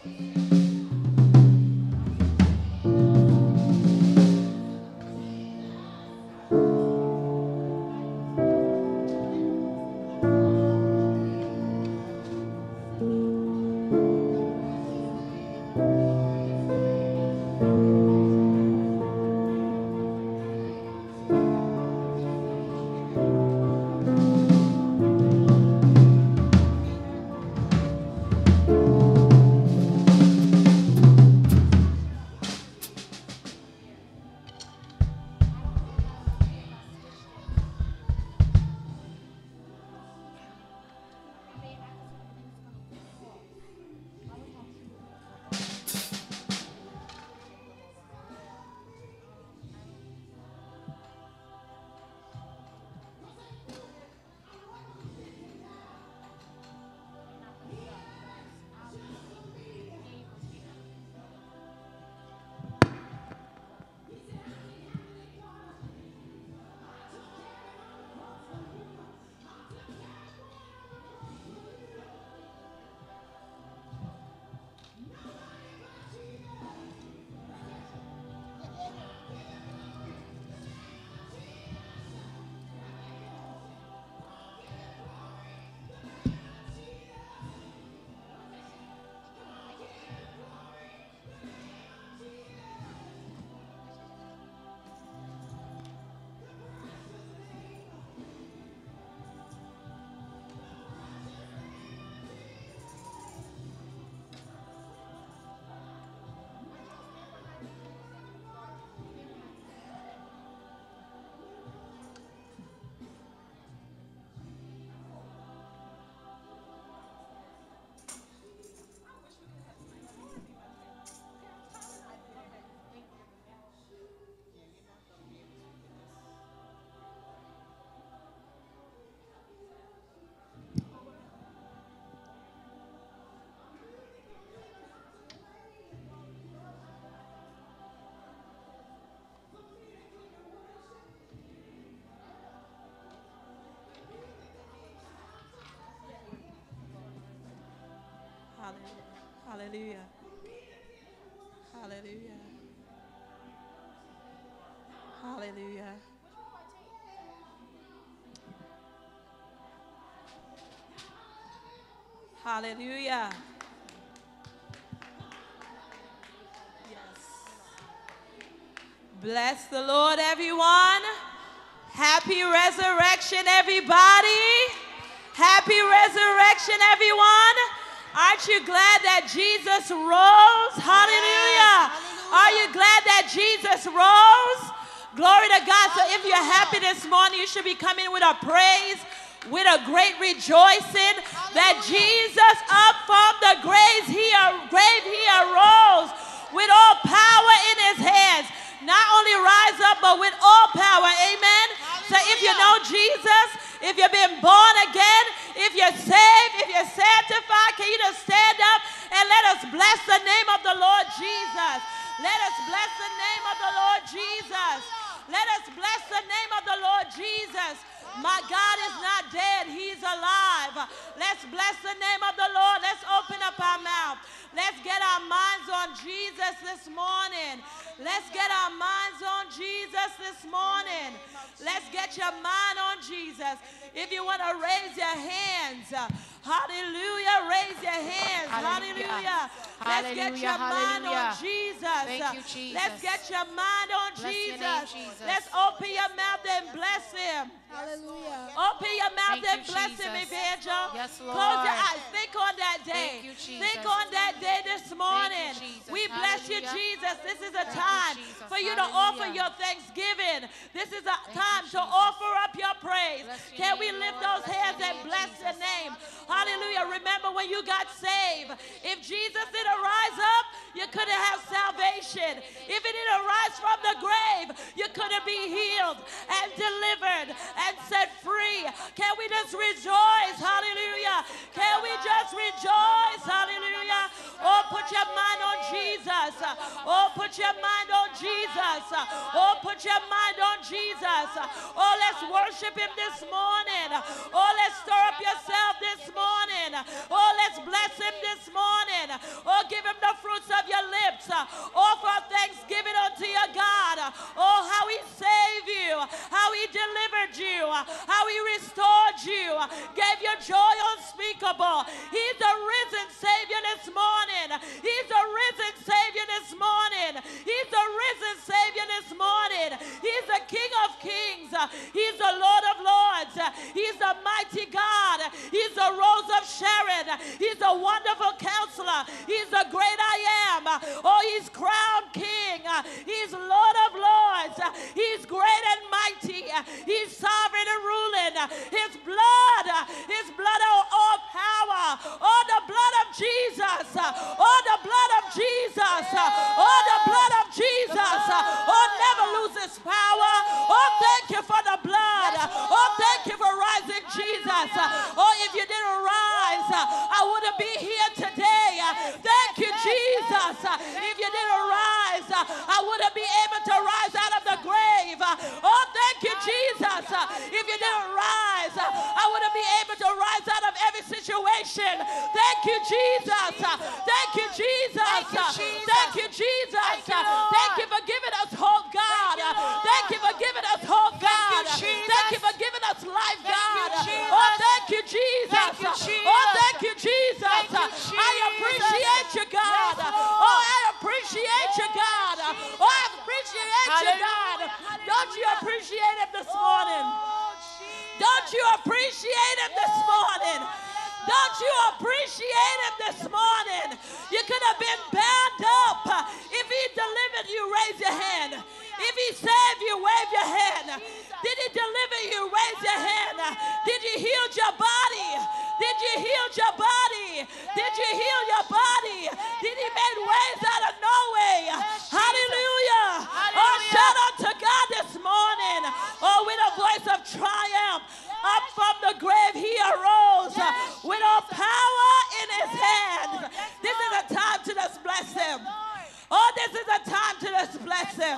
Hallelujah. Hallelujah. Hallelujah. Hallelujah. Yes. Bless the Lord, everyone. Happy resurrection, everybody. Happy resurrection, everyone. Aren't you glad that Jesus rose? Hallelujah. Are you glad that Jesus rose? Glory to God. So if you're happy this morning, you should be coming with a praise, with a great rejoicing that Jesus up from the grave, he arose with all power in his hands. Not only rise up, but with all power. Amen. So if you know Jesus, if you've been born again, if you're saved, if you're sanctified, can you just stand up and let us bless the name of the Lord Jesus. Let us bless the name of the Lord Jesus. Let us bless the name of the Lord Jesus. My God is not dead. He's alive. Let's bless the name of the Lord. Let's open up our mouth. Let's get our minds on Jesus this morning. Let's get our minds on Jesus this morning. Let's get your mind on Jesus. If you want to raise your hands, hallelujah, raise your hands. Hallelujah. Let's get your mind on Jesus. Thank you, Jesus. Let's get your mind on Jesus. Let's open your mouth and bless him. Hallelujah. Open your mouth Thank and you, bless him, Jesus. Evangel. Yes, Lord. Close your eyes. Think on that day. Thank you, Jesus. Think on that day this morning. Thank you, Jesus. We bless you, Hallelujah. Jesus. This is a Thank you, time Jesus. for you to offer Hallelujah. your thanksgiving. This is a Thank time you, to Jesus. offer up your praise. Bless your Can we name, lift Lord. those Bless hands your and name, bless the Jesus. name? Hallelujah. Remember when you got saved, if Jesus didn't rise up, you couldn't have salvation. If he didn't rise from the grave, you couldn't to be healed and delivered and set free. Can we just rejoice? Hallelujah. Can we just rejoice? Hallelujah. Oh, put your mind on Jesus. Oh, put your mind on Jesus. Oh, put your mind on Jesus. Oh, let's worship him this morning. Oh, let's stir up yourself this morning. Oh, let's bless him this morning. Oh, give him the fruits of your lips. Offer thanksgiving unto your God. Oh, how he saved you, how he delivered you, how he restored you, gave you joy unspeakable. He's a risen Savior this morning. He's a risen Savior this morning. He's a risen Savior this morning. He's the King of Kings. He's the Lord of Lords. He's the mighty God. He's the Rose of Sharon. He's a wonderful counselor. He's the great I am. Oh, he's crowned King. He's Lord of Lords. He's great and mighty. He's sovereign and ruling. His blood of all power. Oh, the blood of Jesus. Oh, the blood of Jesus. Oh, the blood of Jesus. Oh, never loses power. Oh, thank you for the blood. Oh, thank you for rising Jesus. Oh, if you didn't rise, I wouldn't be here today. Thank you, Jesus. If you didn't rise, I wouldn't be able to rise out of the grave. Oh, thank you, Jesus. If you didn't rise, I wouldn't be able to rise out of every situation. Thank you, Jesus. Thank you, Jesus. Thank you, Jesus. Thank you for giving us hope, God. Thank you for giving us hope, God. Thank you for giving us life, God. Oh, thank you, Jesus. Oh, thank you, Jesus. I appreciate you, God. Oh, I appreciate you, God. Oh, I appreciate you, God. Don't you appreciate him this morning? Don't you appreciate him this morning? Don't you appreciate him this morning? You could have been bound up. If he delivered you, raise your hand. If he saved you, wave your hand. Did he deliver you? Raise your hand. Did you heal your body? Did you heal your body? Did you heal your body? Did he make ways out of no way? Hallelujah. Oh, shout out to God this morning. Oh, with a voice of triumph. Up from the grave he arose with all power in his hands. This is a time to just bless him. Oh, this is a time to just bless him.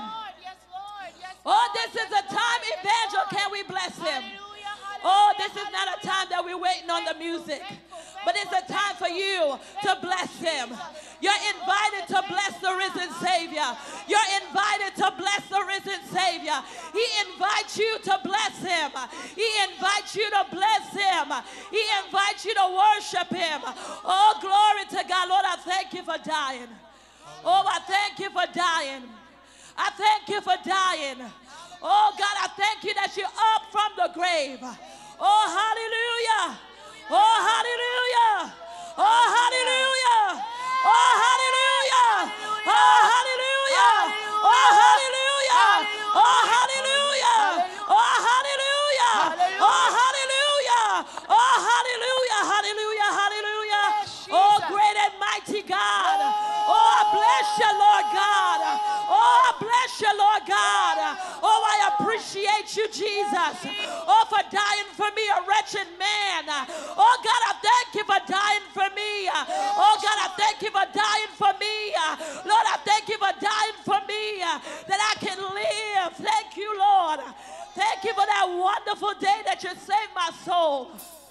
Oh, this is a time, Evangel, can we bless him? Oh, this is not a time that we're waiting on the music, but it's a time for you to bless him. You're invited to bless the risen Savior. You're invited to bless the risen Savior. He invites you to bless him. He invites you to bless him. He invites you to worship him. Oh, glory to God. Lord, I thank you for dying. Oh, I thank you for dying. I thank you for dying. Oh, God, I thank you that you're up from the grave. Oh, hallelujah. Oh, hallelujah. Oh, hallelujah. Oh, hallelujah. Oh, hallelujah. Oh, hallelujah. Oh, hallelujah. Oh, hallelujah. Oh, hallelujah. Oh, hallelujah. Hallelujah. Hallelujah. Oh, great and mighty God. Oh, I bless you, Lord God. Oh, I bless you, Lord God. Oh, I appreciate you, Jesus. Oh, for dying for me, a wretched man. Oh, God, I thank you for dying for me. Oh, God, I thank you for dying for me. Lord, I thank you for dying for me that I can live. Thank you, Lord. Thank you for that wonderful day that you saved my soul.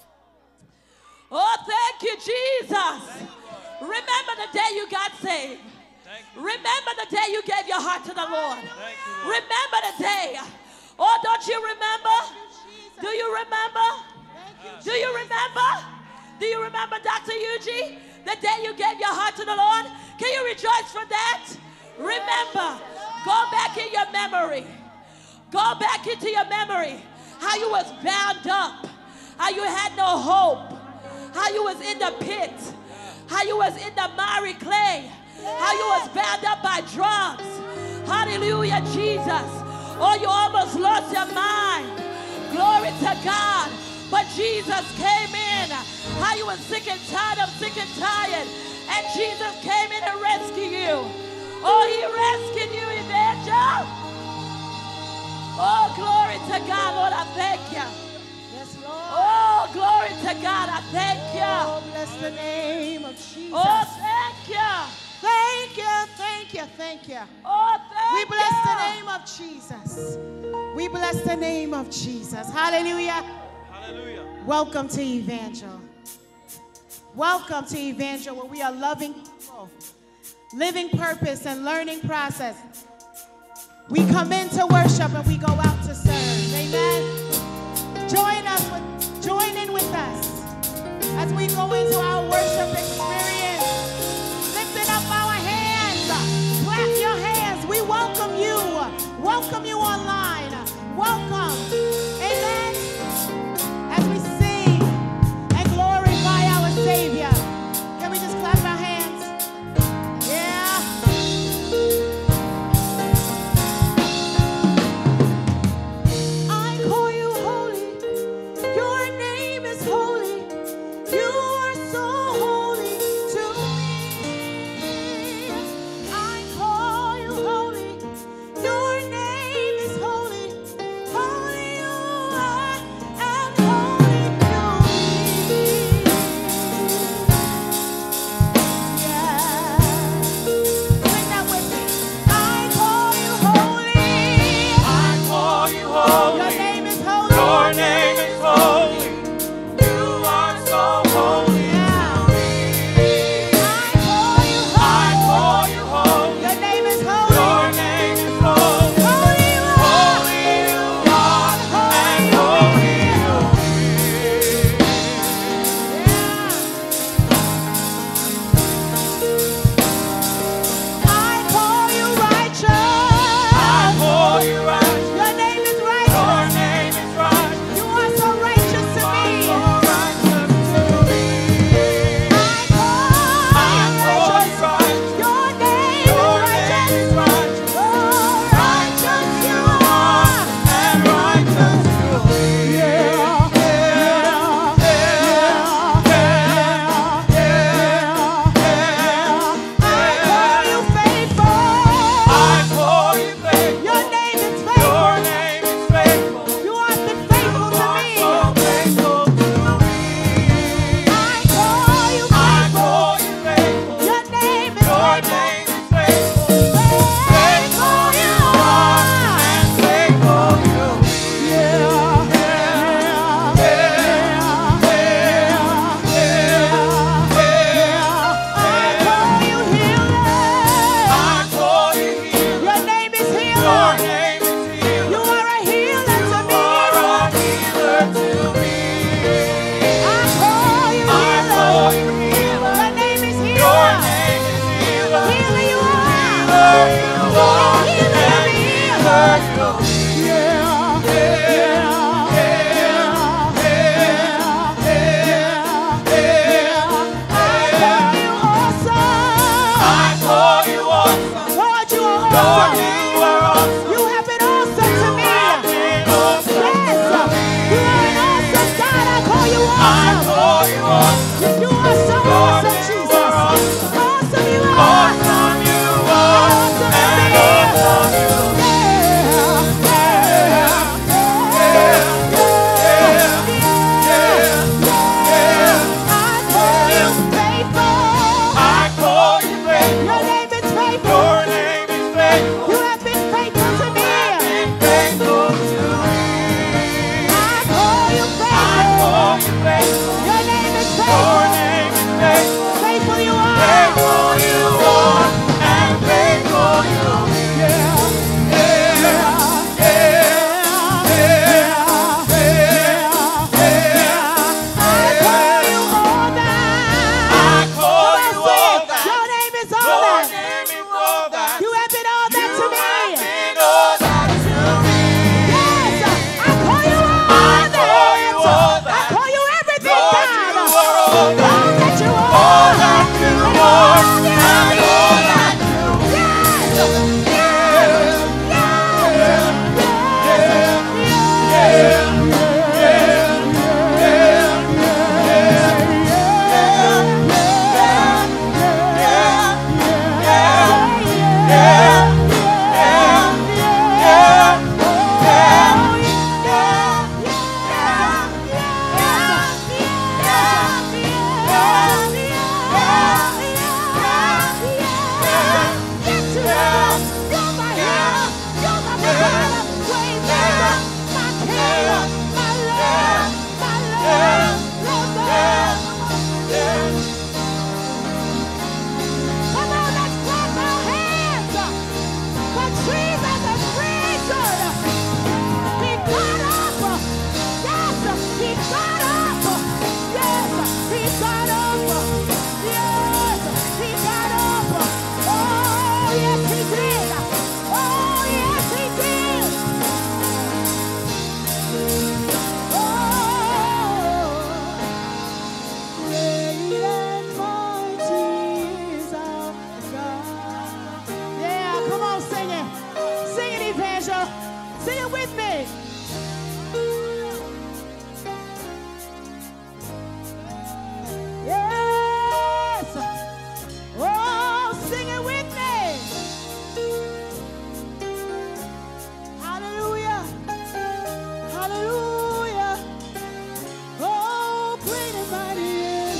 Oh, thank you, Jesus. Remember the day you got saved. Remember the day you gave your heart to the Lord. Remember the day. Oh, don't you remember? Do you remember? Do you remember? Do you remember, Dr. Eugene? The day you gave your heart to the Lord? Can you rejoice for that? Remember. Go back in your memory. Go back into your memory. How you was bound up. How you had no hope. How you was in the pit. How you was in the miry clay. How you was bound up by drugs. Hallelujah, Jesus. Oh, you almost lost your mind. Glory to God. But Jesus came in. How you were sick and tired of sick and tired. And Jesus came in and rescued you. Oh, he rescued you, Evangel. to God, Lord, I thank you. Yes, Lord. Oh, glory to God, I thank you. Oh, bless the name of Jesus. Oh, thank you. Thank you, thank you, thank you. Oh, thank We you. bless the name of Jesus. We bless the name of Jesus. Hallelujah. Hallelujah. Welcome to Evangel. Welcome to Evangel, where we are loving people, living purpose and learning process. We come in to worship and we go out to serve. Amen. Join in with us as we go into our worship experience. Lifting up our hands. Clap your hands. We welcome you. Welcome you online. Welcome. Amen. As we sing and glorify our Savior. Can we just clap our hands? Yeah. I call you holy. Your name is holy. You are so holy to me. I call you holy. Your name is holy. Holy Evangel. Sing it with me. Yes. Oh, sing it with me. Hallelujah. Hallelujah. Oh, great and mighty is.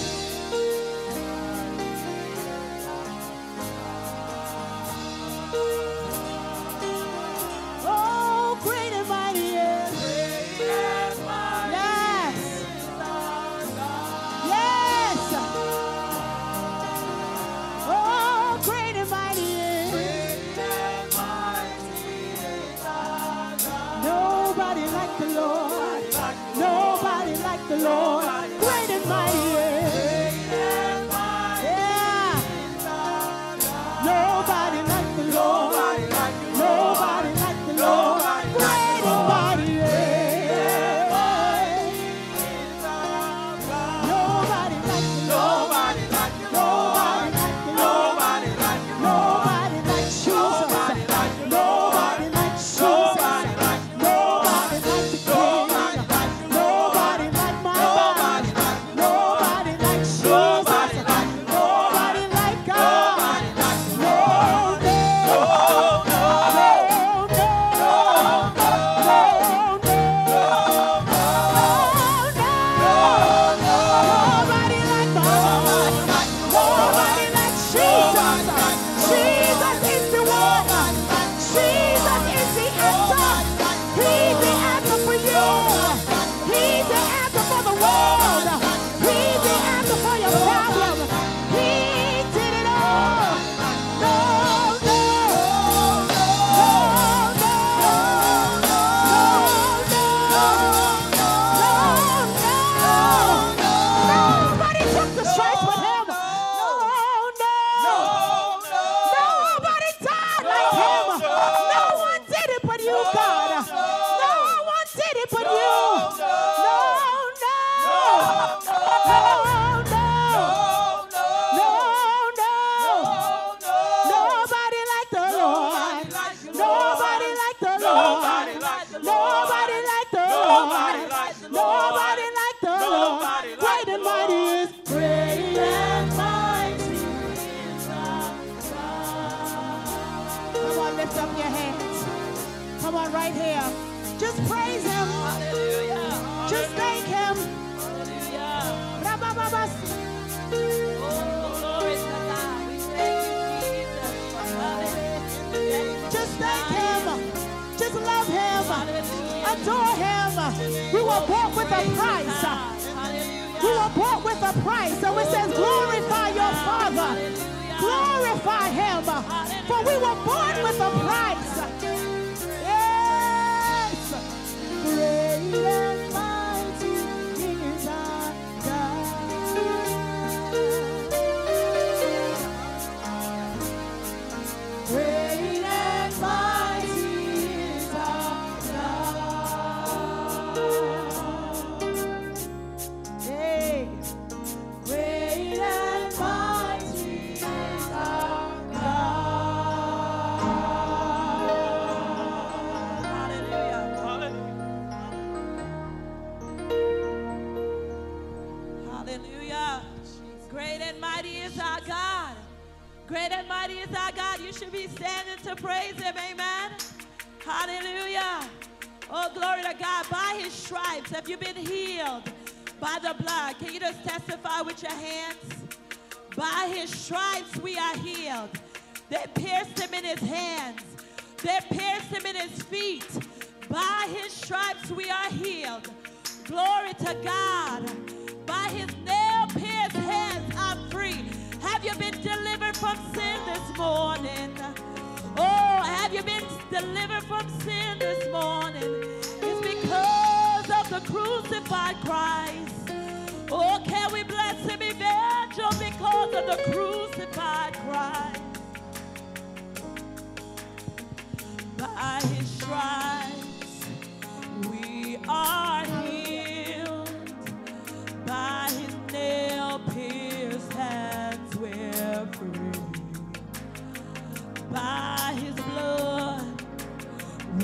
Oh, great and mighty is. Yes. Yes. Oh, great and mighty is. Nobody like the Lord. Nobody like the Lord. Great and mighty is. Yeah. Nobody like the Lord. Nobody like the Lord. Great and mighty is. Nobody like the Lord. Nobody like the Lord. Nobody like Jesus. Nobody like Jesus. Nobody like the King. Nobody like my God. Nobody like Jesus. Nobody like God. No, no, no, nobody like God. Nobody like Jesus. Jesus is the one. Jesus is the answer. He's the answer for you. He's the answer for the world. He's the answer for your problem. He did it all. No, no, no, no, no, no. Nobody took the stripes with him. No, no. Nobody died like him. No one did it but you, God. No one did it but you. No, no. No, no. Nobody like the Lord. Nobody like the Lord. Nobody like the Lord. Nobody like the Lord. Great and mighty is. Great and mighty is our God. Come on, lift up your hands. Come on, right here. Just praise him. Just thank him. Rabababas. Just thank him. Just love him. Adore him. We were bought with a price. We were bought with a price. So it says, glorify your Father. Glorify him. For we were born with a price. Yes. Great and mighty is our God. Great and mighty is our God. Hey. Great and mighty is our God. Hallelujah. Great and mighty is our God. Great and mighty is our God. You should be standing to praise him. Amen. Hallelujah. Oh, glory to God. By his stripes have you been healed by the blood. Can you just testify with your hands? By his stripes we are healed. They pierced him in his hands. They pierced him in his feet. By his stripes we are healed. Glory to God. By his nail-pierced hands I'm free. Have you been delivered from sin this morning? Oh, have you been delivered from sin this morning? It's because of the crucified Christ. Oh, can we bless him, Evangel, because of the crucified Christ? By his stripes we are healed. By his nail-pierced hands we're free. By his blood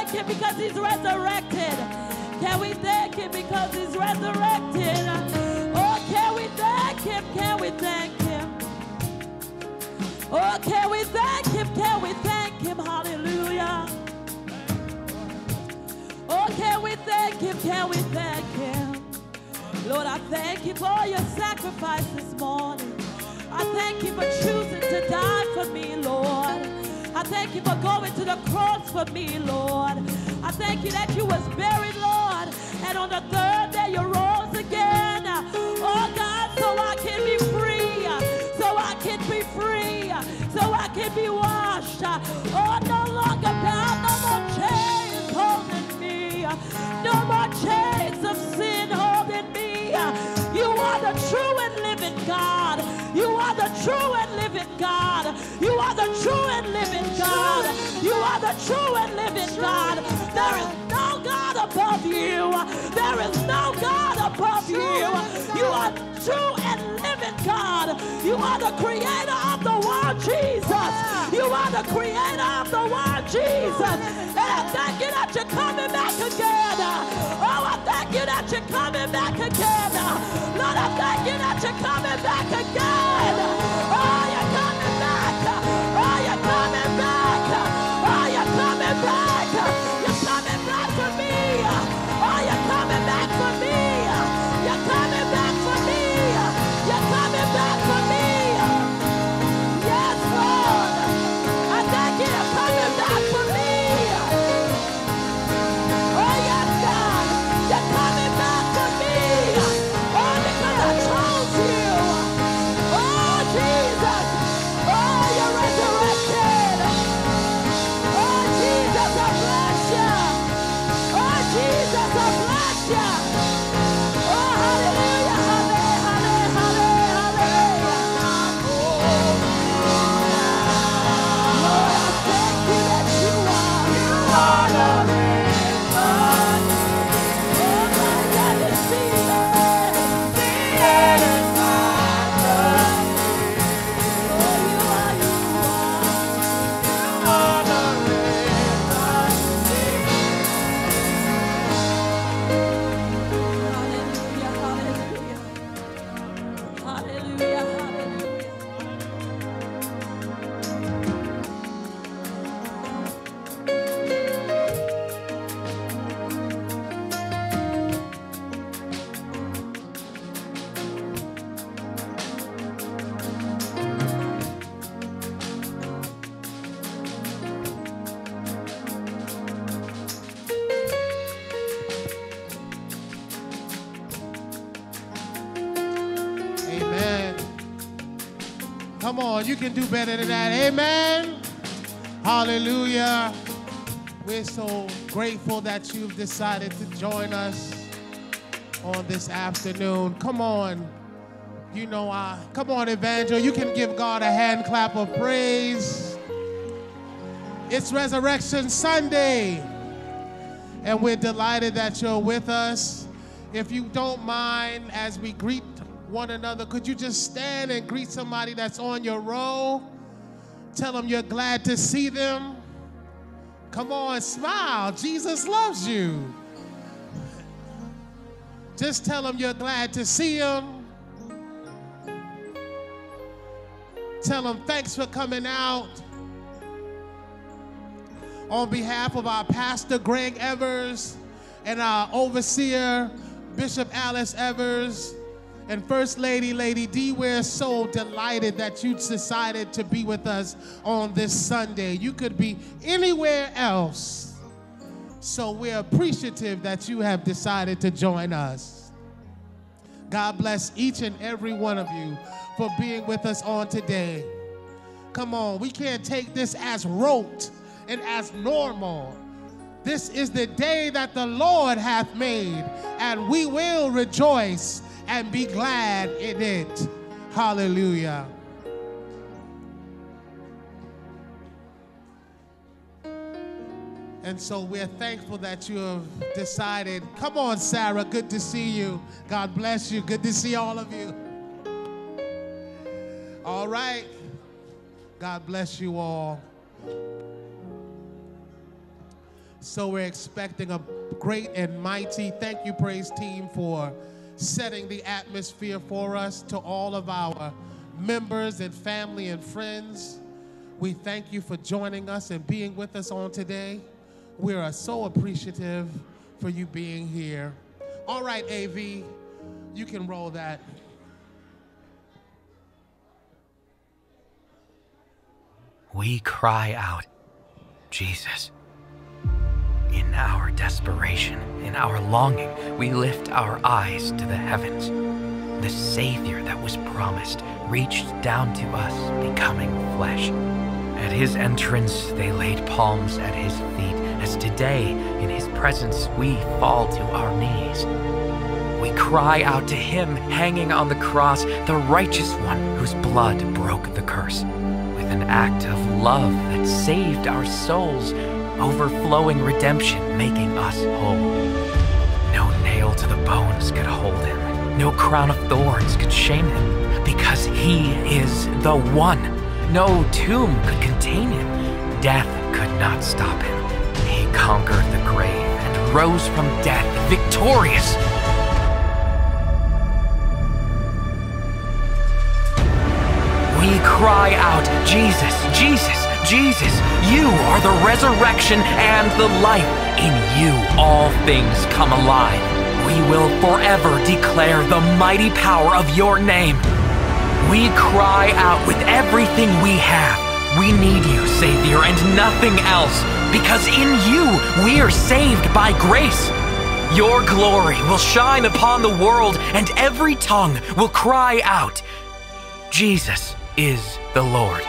thank him because he's resurrected? Can we thank him because he's resurrected? Oh, can we thank him? Can we thank him? Oh, can we thank him? Can we thank him? Hallelujah. Oh, can we thank him? Can we thank him? Lord, I thank you for your sacrifice this morning. I thank you for choosing to die for me, Lord. I thank you for going to the cross for me, Lord. I thank you that you was buried, Lord, and on the third day you rose again. Oh, God, so I can be free, so I can be free, so I can be washed. Oh, no longer bound, no more chains holding me, no more chains of sin holding me. You are the true and living God. You are the true and living God. You are the true and living God. You are the true and living God. There is no God above you. There is no God above you. You are true and living God. You are the creator of the world, Jesus. You are the creator of the world, Jesus. And I thank you that you're coming back again. Oh, I thank you that you're coming back again. Lord, I thank you that you're coming back again. Oh, you're coming back. Oh, you're coming back. Oh, you're coming back. You're coming back for me. Oh, you're coming back for me. You're coming back for me. You're coming back for me. Yes, Lord. I thank you you're coming back for me. Oh, yes, God. You're coming back for me. Oh, because I chose you. Oh, Jesus. Oh, you're resurrected. Oh, Jesus, I bless you. Oh, Jesus, I bless you. Oh, hallelujah, hallelujah, hallelujah, hallelujah. Lord, I thank you that you are the reason. Oh, my God, to see it. See it in my life. Oh, you are the reason. Hallelujah, hallelujah. Hallelujah, hallelujah. Amen. Come on, you can do better than that. Amen. Hallelujah. We're so grateful that you've decided to join us on this afternoon. Come on. You know, come on, Evangel. You can give God a hand clap of praise. It's Resurrection Sunday, and we're delighted that you're with us. If you don't mind, as we greet one another, could you just stand and greet somebody that's on your row? Tell them you're glad to see them. Come on, smile. Jesus loves you. Just tell them you're glad to see them. Tell them thanks for coming out. On behalf of our pastor, Greg Evers, and our overseer, Bishop Alice Evers, and First Lady, Lady D, we're so delighted that you decided to be with us on this Sunday. You could be anywhere else. So we're appreciative that you have decided to join us. God bless each and every one of you for being with us on today. Come on, we can't take this as rote and as normal. This is the day that the Lord hath made, and we will rejoice and be glad in it. Hallelujah. And so we're thankful that you have decided. Come on, Sarah, good to see you. God bless you. Good to see all of you. All right. God bless you all. So we're expecting a great and mighty. Thank you, praise team, for setting the atmosphere for us. To all of our members and family and friends, we thank you for joining us and being with us on today. We are so appreciative for you being here. All right, AV, you can roll that. We cry out, Jesus. In our desperation, in our longing, we lift our eyes to the heavens. The Savior that was promised reached down to us, becoming flesh. At his entrance, they laid palms at his feet, as today, in his presence, we fall to our knees. We cry out to him hanging on the cross, the righteous one whose blood broke the curse. With an act of love that saved our souls, overflowing redemption making us whole. No nail to the bones could hold him. No crown of thorns could shame him, because he is the one. No tomb could contain him. Death could not stop him. He conquered the grave and rose from death victorious. We cry out, Jesus, Jesus, Jesus, you are the resurrection and the life. In you all things come alive. We will forever declare the mighty power of your name. We cry out with everything we have. We need you, Savior, and nothing else, because in you we are saved by grace. Your glory will shine upon the world, and every tongue will cry out, Jesus is the Lord.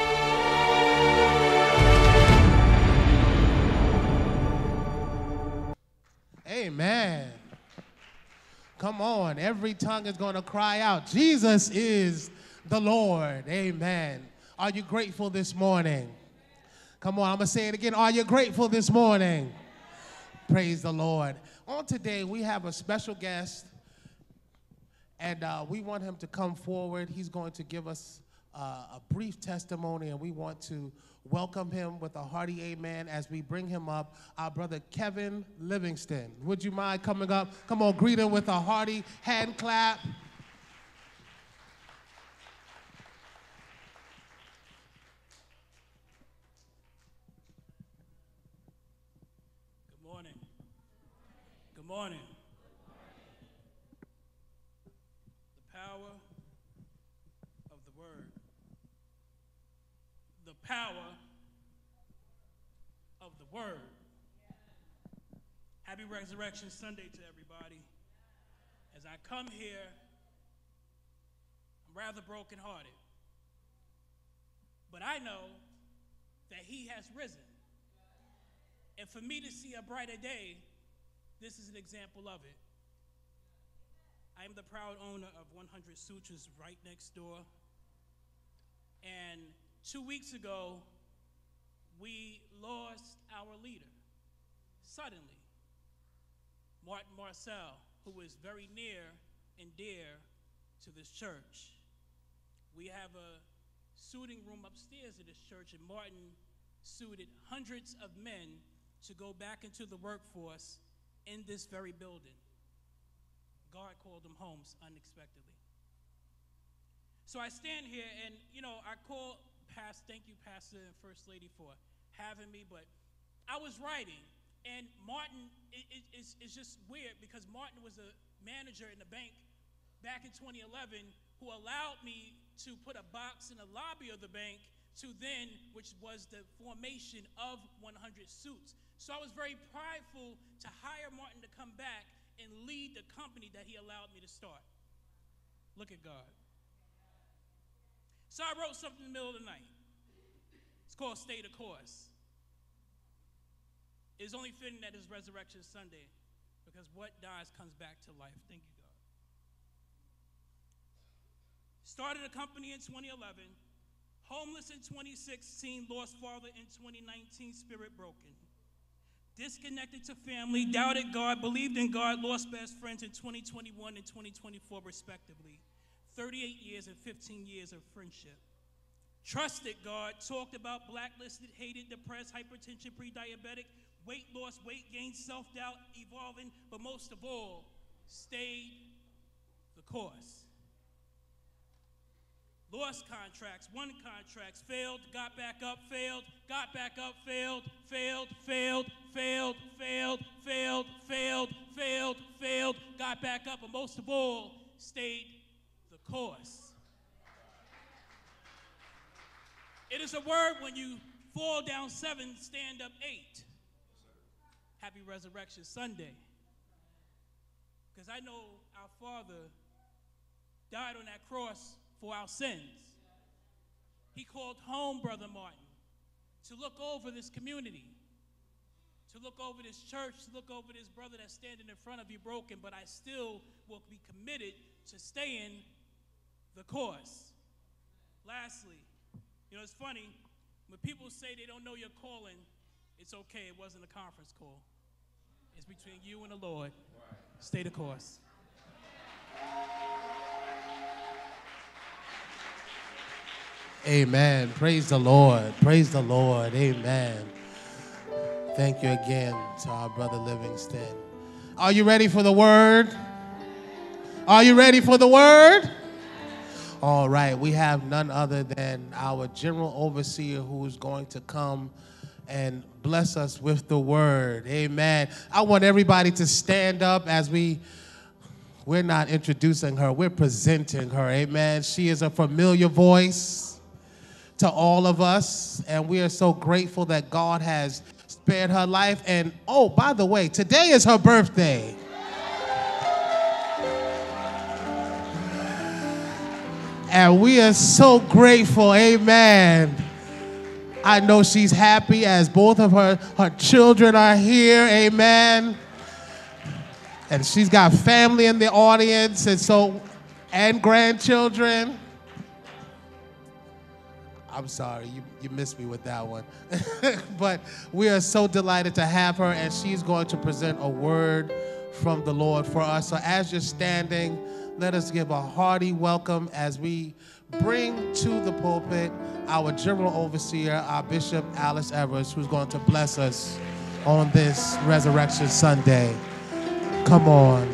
Amen. Come on, every tongue is going to cry out, Jesus is the Lord. Amen. Are you grateful this morning? Come on, I'm going to say it again. Are you grateful this morning? Praise the Lord. On today, we have a special guest, and we want him to come forward. He's going to give us a brief testimony, and we want to welcome him with a hearty amen as we bring him up, our brother Kevin Livingston. Would you mind coming up? Come on, greet him with a hearty hand clap. Good morning. Good morning. The power of the word. The power of the word. Happy Resurrection Sunday to everybody. As I come here, I'm rather brokenhearted. But I know that he has risen. And for me to see a brighter day, this is an example of it. I am the proud owner of 100 Sutures right next door. And 2 weeks ago, we lost our leader, suddenly. Martin Marcel, who is very near and dear to this church. We have a suiting room upstairs at this church, and Martin suited hundreds of men to go back into the workforce in this very building. God called them home unexpectedly. So I stand here and, I call thank you, Pastor and First Lady, for having me, but I was writing, and Martin, it's just weird because Martin was a manager in the bank back in 2011 who allowed me to put a box in the lobby of the bank to then, which was the formation of 100 Suits. So I was very prideful to hire Martin to come back and lead the company that he allowed me to start. Look at God. So I wrote something in the middle of the night. It's called Stay the Course. It's only fitting that it's Resurrection Sunday, because what dies comes back to life. Thank you, God. Started a company in 2011. Homeless in 2016, lost father in 2019, spirit broken. Disconnected to family, doubted God, believed in God, lost best friends in 2021 and 2024 respectively. 38 years and 15 years of friendship. trusted God, talked about blacklisted, hated, depressed, hypertension, pre-diabetic, weight loss, weight gain, self-doubt, evolving, but most of all, stayed the course. Lost contracts, won contracts, failed, got back up, failed, got back up, failed, failed, failed, failed, failed, failed, failed, failed, failed, got back up, and most of all, stayed the course. It is a word when you fall down 7, stand up 8. Happy Resurrection Sunday. Because I know our Father died on that cross for our sins. He called home Brother Martin to look over this community, to look over this church, to look over this brother that's standing in front of you broken, but I still will be committed to staying the course. Lastly, you know, it's funny, when people say they don't know your calling, it's okay, it wasn't a conference call. It's between you and the Lord. Stay the course. Amen. Praise the Lord. Praise the Lord. Amen. Thank you again to our brother Livingston. Are you ready for the word? Are you ready for the word? All right. We have none other than our general overseer who's going to come and bless us with the word. Amen. I want everybody to stand up as we're not introducing her, we're presenting her. Amen. She is a familiar voice to all of us, and we are so grateful that God has spared her life. And oh, by the way, today is her birthday. And we are so grateful. Amen. I know she's happy as both of her children are here. Amen. And she's got family in the audience, and grandchildren. I'm sorry, you missed me with that one. But we are so delighted to have her, and she's going to present a word from the Lord for us. So as you're standing, let us give a hearty welcome as we bring to the pulpit our General Overseer, our Bishop Alice Evers, who's going to bless us on this Resurrection Sunday. Come on.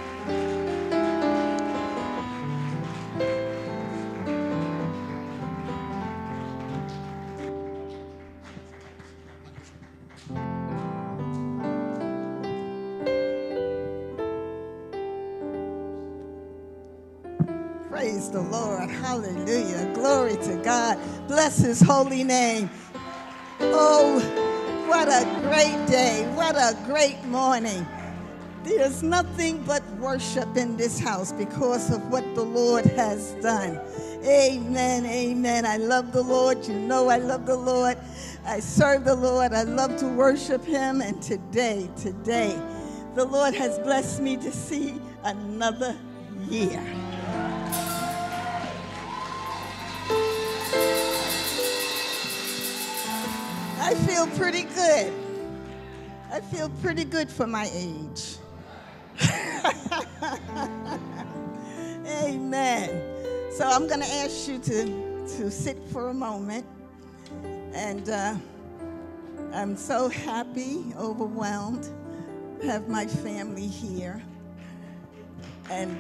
Praise the Lord. Hallelujah. Glory to God. Bless his holy name. Oh, what a great day. What a great morning. There's nothing but worship in this house because of what the Lord has done. Amen. Amen. I love the Lord. You know I love the Lord. I serve the Lord. I love to worship him. And today, the Lord has blessed me to see another year. I feel pretty good. I feel pretty good for my age. Amen. So I'm going to ask you to sit for a moment. And I'm so happy, overwhelmed to have my family here. And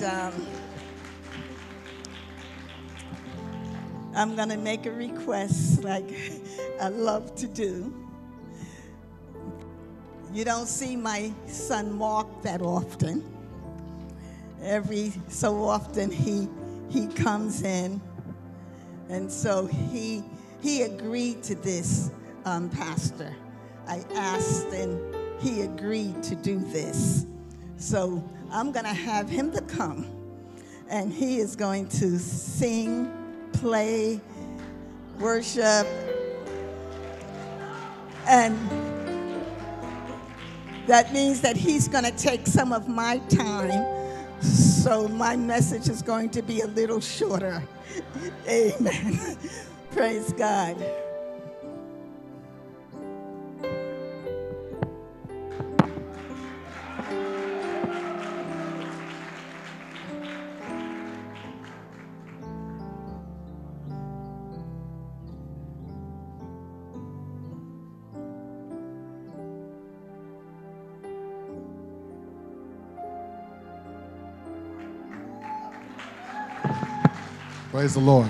I'm going to make a request like I love to do. You don't see my son Mark that often. Every so often he comes in. And so he agreed to this, Pastor. I asked and he agreed to do this. So I'm going to have him to come. And he is going to sing, play, worship, and that means that he's going to take some of my time, so my message is going to be a little shorter. Amen. Praise God. Praise the Lord.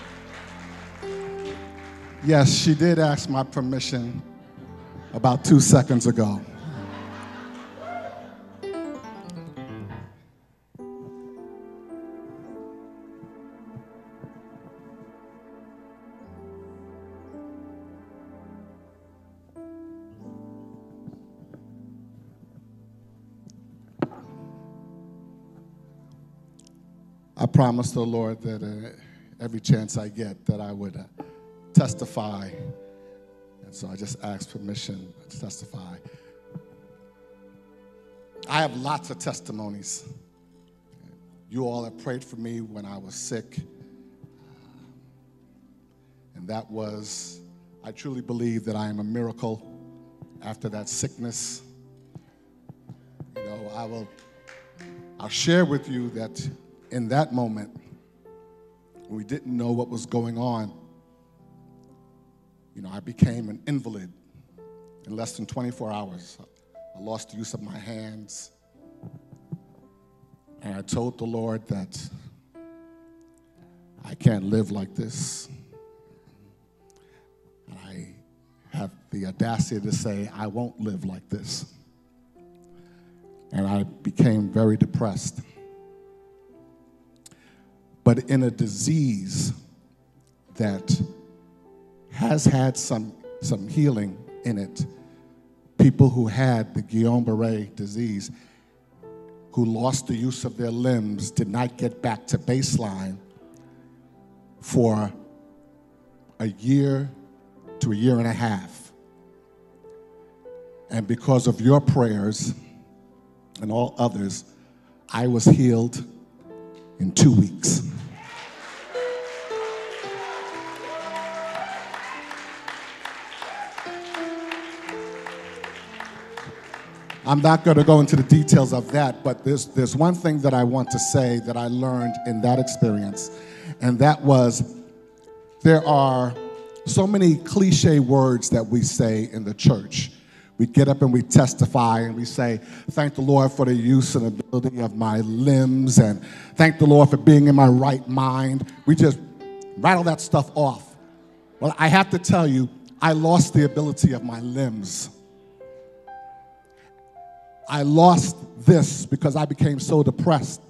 Yes, she did ask my permission about 2 seconds ago. I promised the Lord that every chance I get that I would testify. And so I just asked permission to testify. I have lots of testimonies. You all have prayed for me when I was sick. And that was, I truly believe that I am a miracle after that sickness. You know, I'll share with you that in that moment, when we didn't know what was going on, you know, I became an invalid in less than 24 hours. I lost the use of my hands. And I told the Lord that I can't live like this. And I have the audacity to say, I won't live like this. And I became very depressed. But in a disease that has had some healing in it, people who had the Guillain-Barré disease, who lost the use of their limbs, did not get back to baseline for a year to a year and a half. And because of your prayers and all others, I was healed in 2 weeks. I'm not going to go into the details of that, but there's one thing that I want to say that I learned in that experience, and that was there are so many cliche words that we say in the church. We get up and we testify and we say, thank the Lord for the use and ability of my limbs, and thank the Lord for being in my right mind. We just rattle that stuff off. Well, I have to tell you, I lost the ability of my limbs. I lost this because I became so depressed.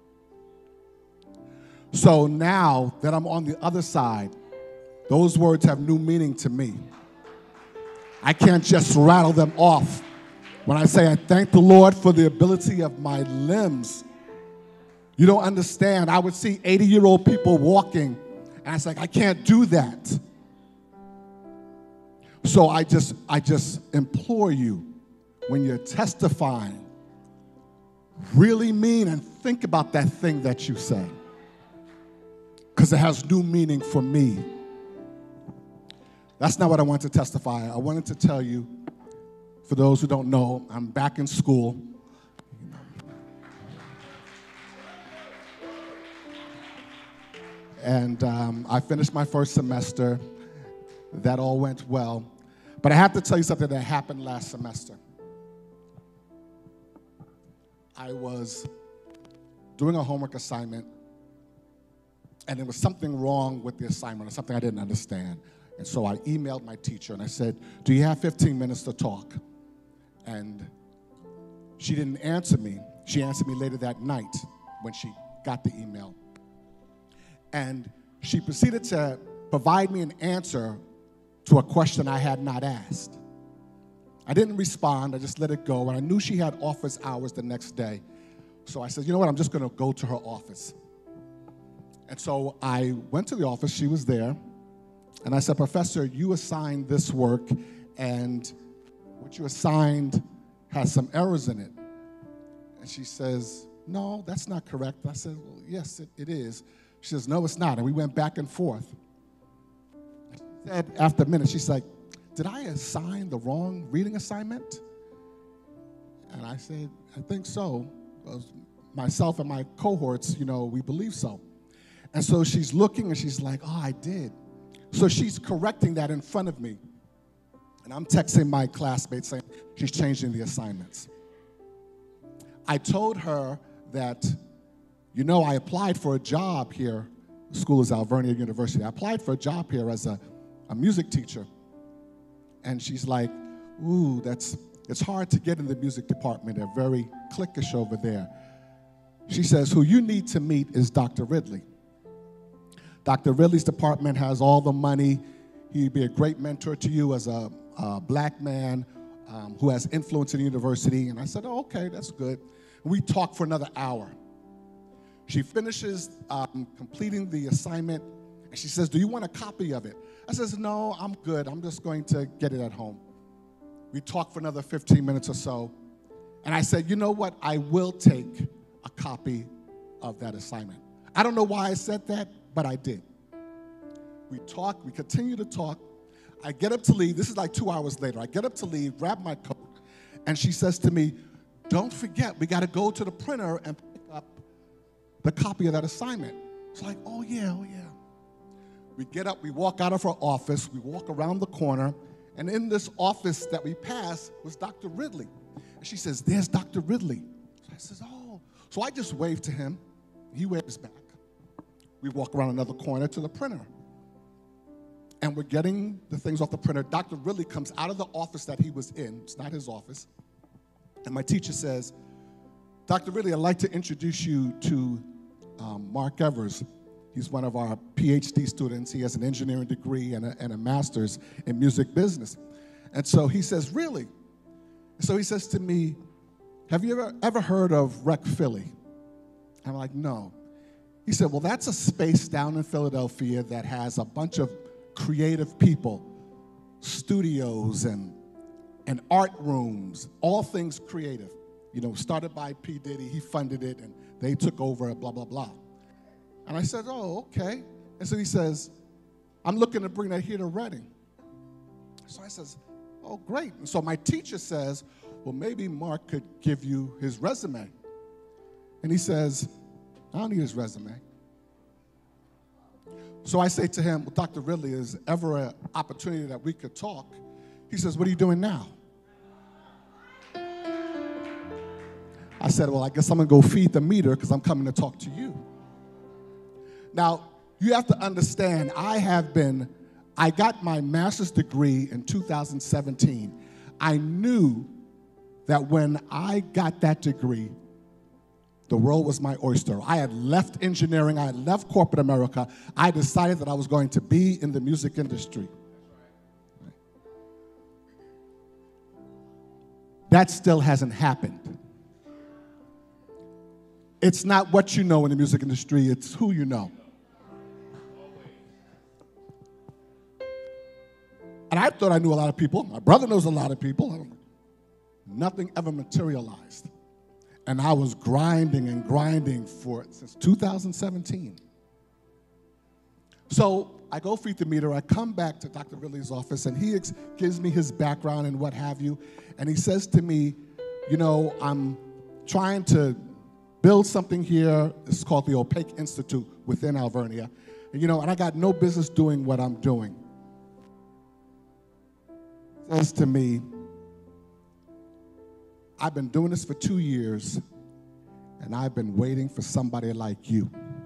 So now that I'm on the other side, those words have new meaning to me. I can't just rattle them off. When I say I thank the Lord for the ability of my limbs, you don't understand. I would see 80-year-old people walking, and it's like, I can't do that. So I just implore you, when you're testifying, really mean and think about that thing that you say, because it has new meaning for me. That's not what I wanted to testify. I wanted to tell you, for those who don't know, I'm back in school. And I finished my first semester. That all went well. But I have to tell you something that happened last semester. I was doing a homework assignment, and there was something wrong with the assignment, or something I didn't understand. And so I emailed my teacher, and I said, do you have 15 minutes to talk? And she didn't answer me. She answered me later that night when she got the email. And she proceeded to provide me an answer to a question I had not asked. I didn't respond. I just let it go. And I knew she had office hours the next day. So I said, you know what? I'm just going to go to her office. And so I went to the office. She was there. And I said, Professor, you assigned this work, and what you assigned has some errors in it. And she says, no, that's not correct. I said, well, yes, it is. She says, no, it's not. And we went back and forth. And she said, after a minute, she's like, did I assign the wrong reading assignment? And I said, I think so. Myself and my cohorts, we believe so. And so she's looking and she's like, oh, I did. So she's correcting that in front of me. And I'm texting my classmates saying she's changing the assignments. I told her that, I applied for a job here school is Alvernia University. I applied for a job here as a music teacher. And she's like, ooh, it's hard to get in the music department. They're very cliquish over there. She says, who you need to meet is Dr. Ridley. Dr. Ridley's department has all the money. He'd be a great mentor to you as a black man who has influence in the university. And I said, oh, okay, that's good. And we talked for another hour. She finishes completing the assignment, and she says, do you want a copy of it? I says, no, I'm good. I'm just going to get it at home. We talked for another 15 minutes or so, and I said, you know what? I will take a copy of that assignment. I don't know why I said that, but I did. We talked, we continued to talk. I get up to leave. This is like 2 hours later. I get up to leave, grab my coat, and she says to me, don't forget, we got to go to the printer and pick up the copy of that assignment. It's like, oh yeah. We get up, we walk out of her office, we walk around the corner, and in this office that we passed was Dr. Ridley. And she says, there's Dr. Ridley. So I says, oh. So I just waved to him. He waves back. We walk around another corner to the printer. And we're getting the things off the printer. Dr. Ridley comes out of the office that he was in. It's not his office. And my teacher says, Dr. Ridley, I'd like to introduce you to Mark Evers. He's one of our PhD students. He has an engineering degree and a master's in music business. And so he says, really? So he says to me, have you ever heard of Rec Philly? I'm like, no. He said, well, that's a space down in Philadelphia that has a bunch of creative people, studios and art rooms, all things creative. You know, started by P. Diddy, he funded it, and they took over, blah, blah, blah. And I said, oh, okay. And so he says, I'm looking to bring that here to Reading. So I says, oh, great. And so my teacher says, well, maybe Mark could give you his resume. And he says, I don't need his resume. So I say to him, well, Dr. Ridley, is ever an opportunity that we could talk? He says, what are you doing now? I said, well, I guess I'm going to go feed the meter because I'm coming to talk to you. Now, you have to understand, I got my master's degree in 2017. I knew that when I got that degree, the world was my oyster. I had left engineering. I had left corporate America. I decided that I was going to be in the music industry. That still hasn't happened. It's not what you know in the music industry, it's who you know. And I thought I knew a lot of people. My brother knows a lot of people. Nothing ever materialized. And I was grinding and grinding for it since 2017. So I go feed the meter. I come back to Dr. Ridley's office, and he gives me his background and what have you. And he says to me, you know, I'm trying to build something here. It's called the Opaque Institute within Alvernia. And, you know, and I got no business doing what I'm doing. He says to me, I've been doing this for 2 years, and I've been waiting for somebody like you.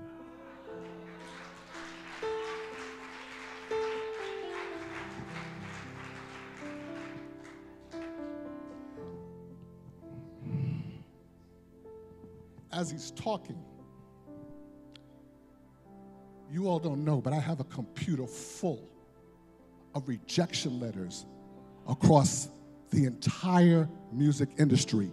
As he's talking, you all don't know, but I have a computer full of rejection letters across the entire music industry.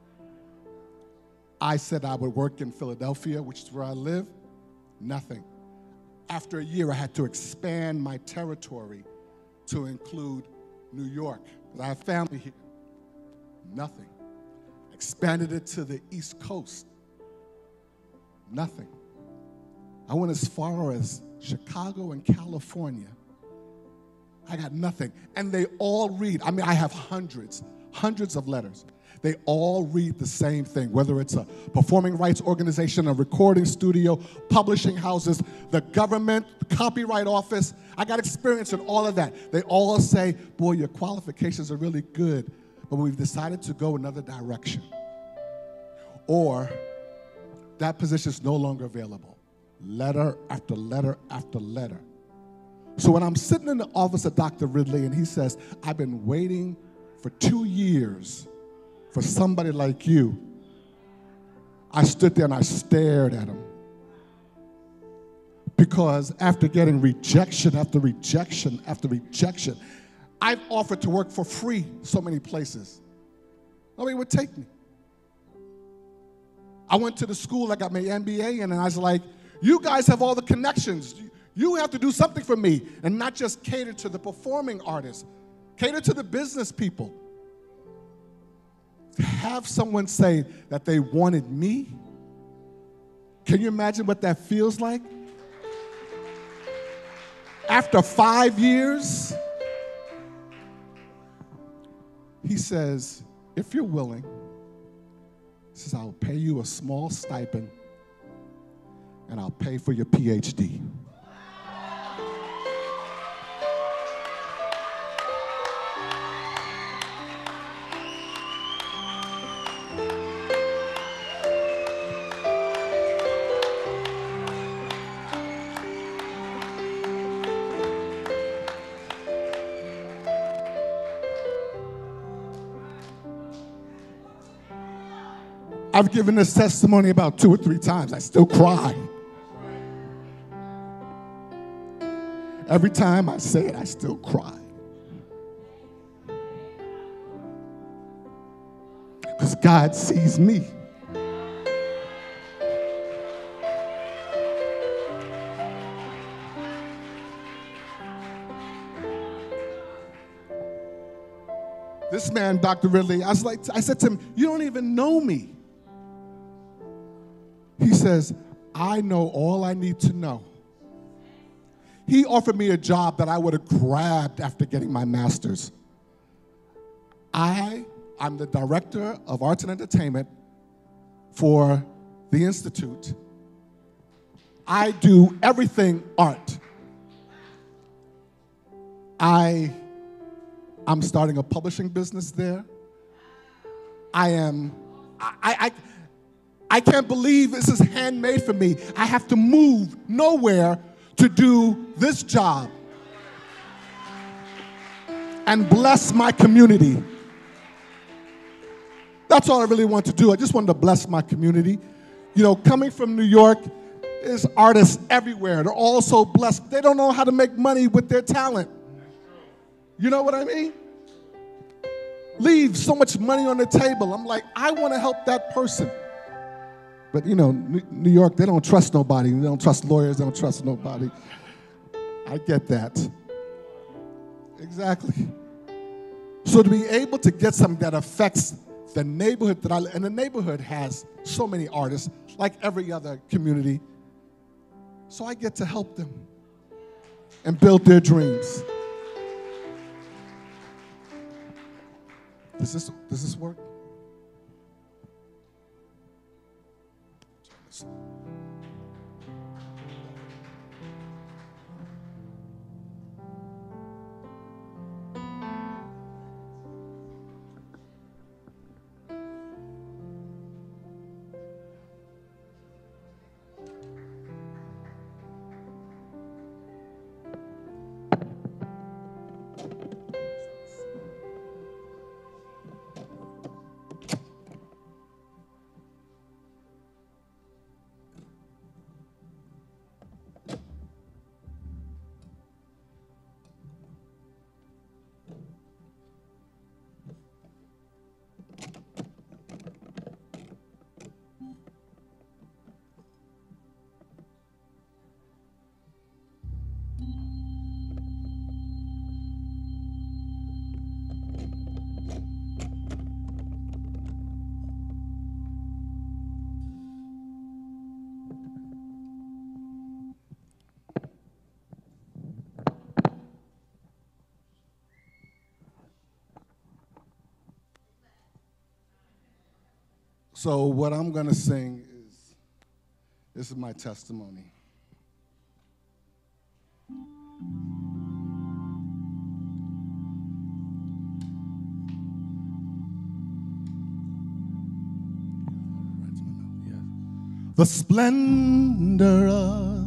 I said I would work in Philadelphia, which is where I live. Nothing. After a year, I had to expand my territory to include New York, because I have family here. Nothing. Expanded it to the East Coast. Nothing. I went as far as Chicago and California. I got nothing. And they all read, I mean, I have hundreds of letters. They all read the same thing, whether it's a performing rights organization, a recording studio, publishing houses, the government, the copyright office. I got experience in all of that. They all say, boy, your qualifications are really good, but we've decided to go another direction. Or that position is no longer available. letter after letter after letter. So when I'm sitting in the office of Dr. Ridley and he says, I've been waiting for 2 years for somebody like you, I stood there and I stared at him. Because after getting rejection after rejection after rejection, I've offered to work for free so many places. Nobody would take me. I went to the school, I got my MBA, and I was like, you guys have all the connections. You have to do something for me and not just cater to the performing artists. Cater to the business people. To have someone say that they wanted me, can you imagine what that feels like? After 5 years, he says, if you're willing, he says, I'll pay you a small stipend and I'll pay for your PhD. I've given this testimony about 2 or 3 times. I still cry. Every time I say it, I still cry. Because God sees me. This man, Dr. Ridley, I said to him, you don't even know me. He says, I know all I need to know. He offered me a job that I would have grabbed after getting my master's. I'm the director of arts and entertainment for the Institute. I do everything art. I'm starting a publishing business there. I can't believe this is handmade for me. I have to move nowhere to do this job and bless my community. That's all I really want to do. I just wanted to bless my community. You know, coming from New York, there's artists everywhere. They're all so blessed. They don't know how to make money with their talent. You know what I mean? Leave so much money on the table. I'm like, I want to help that person. But, you know, New York, they don't trust nobody. They don't trust lawyers. They don't trust nobody. I get that. Exactly. So to be able to get something that affects the neighborhood and the neighborhood has so many artists, like every other community. So I get to help them and build their dreams. Does this work? So what I'm going to sing is, this is my testimony. The splendor of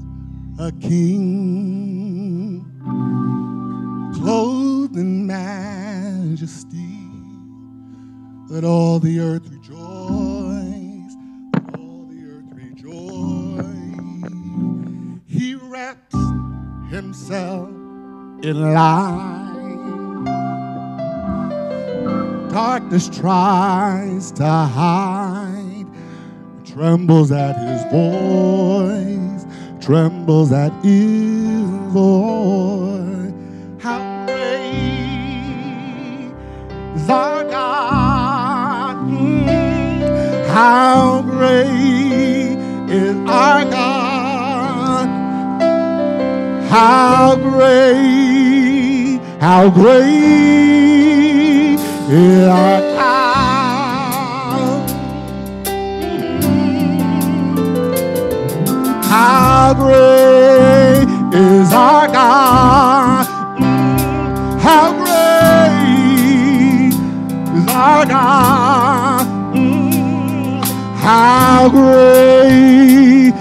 a king, clothed in majesty. Let all the earth rejoice, let all the earth rejoice. He wraps himself in light. Darkness tries to hide, trembles at his voice, trembles at his voice. How great is our God? How great is our God? How great is our God? How great is our God? How great is our God? How great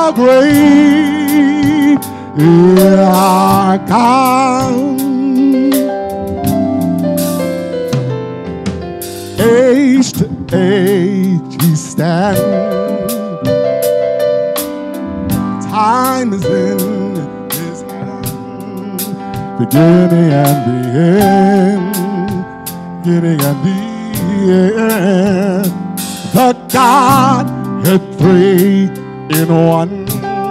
is our God? Age to age he stands. Time is in his hand. Beginning and the end. Beginning and the end. The Godhead three in one.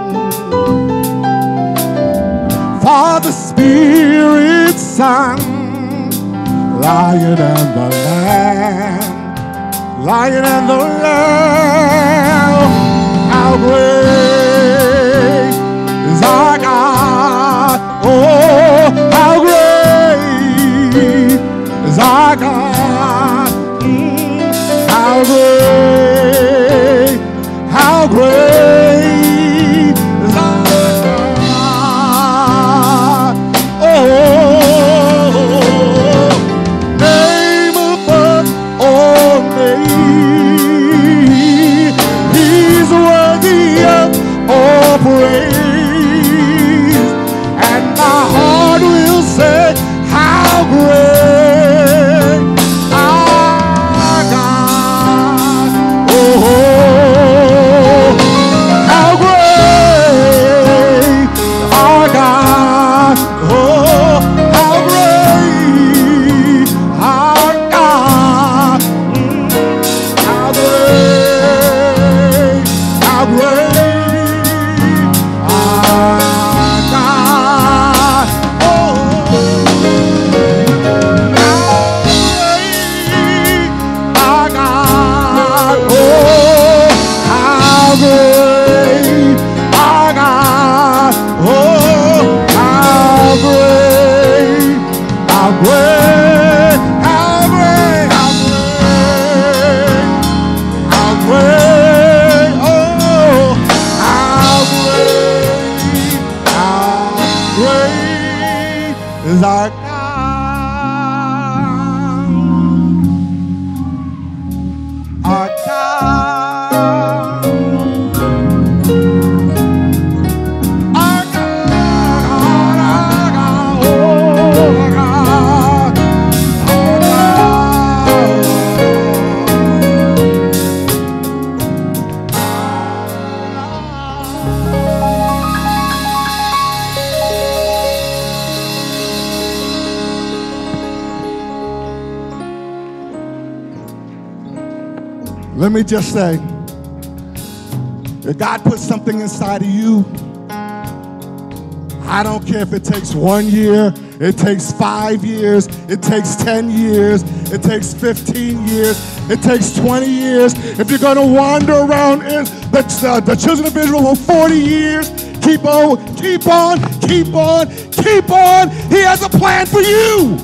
Father, Spirit, Son, Lion and the Lamb, Lion and the Lamb. How great is our God? Oh, how great is our God? How great is our God? Oh, name above all names, he's worthy of all praise, and my heart will say, how great our God. Oh, how great our God. Oh, how great our God. How great our God. Oh, how great our God. Oh, how great our God. Oh, how great, how great, how great, how great, how great, oh, how great is our God. Our God. Our God, our God, oh, our God, our Let me just say, if God puts something inside of you, I don't care if it takes 1 year, it takes 5 years, it takes 10 years, it takes 15 years, it takes 20 years. If you're going to wander around in the children of Israel for 40 years, keep on, keep on, keep on, keep on. He has a plan for you.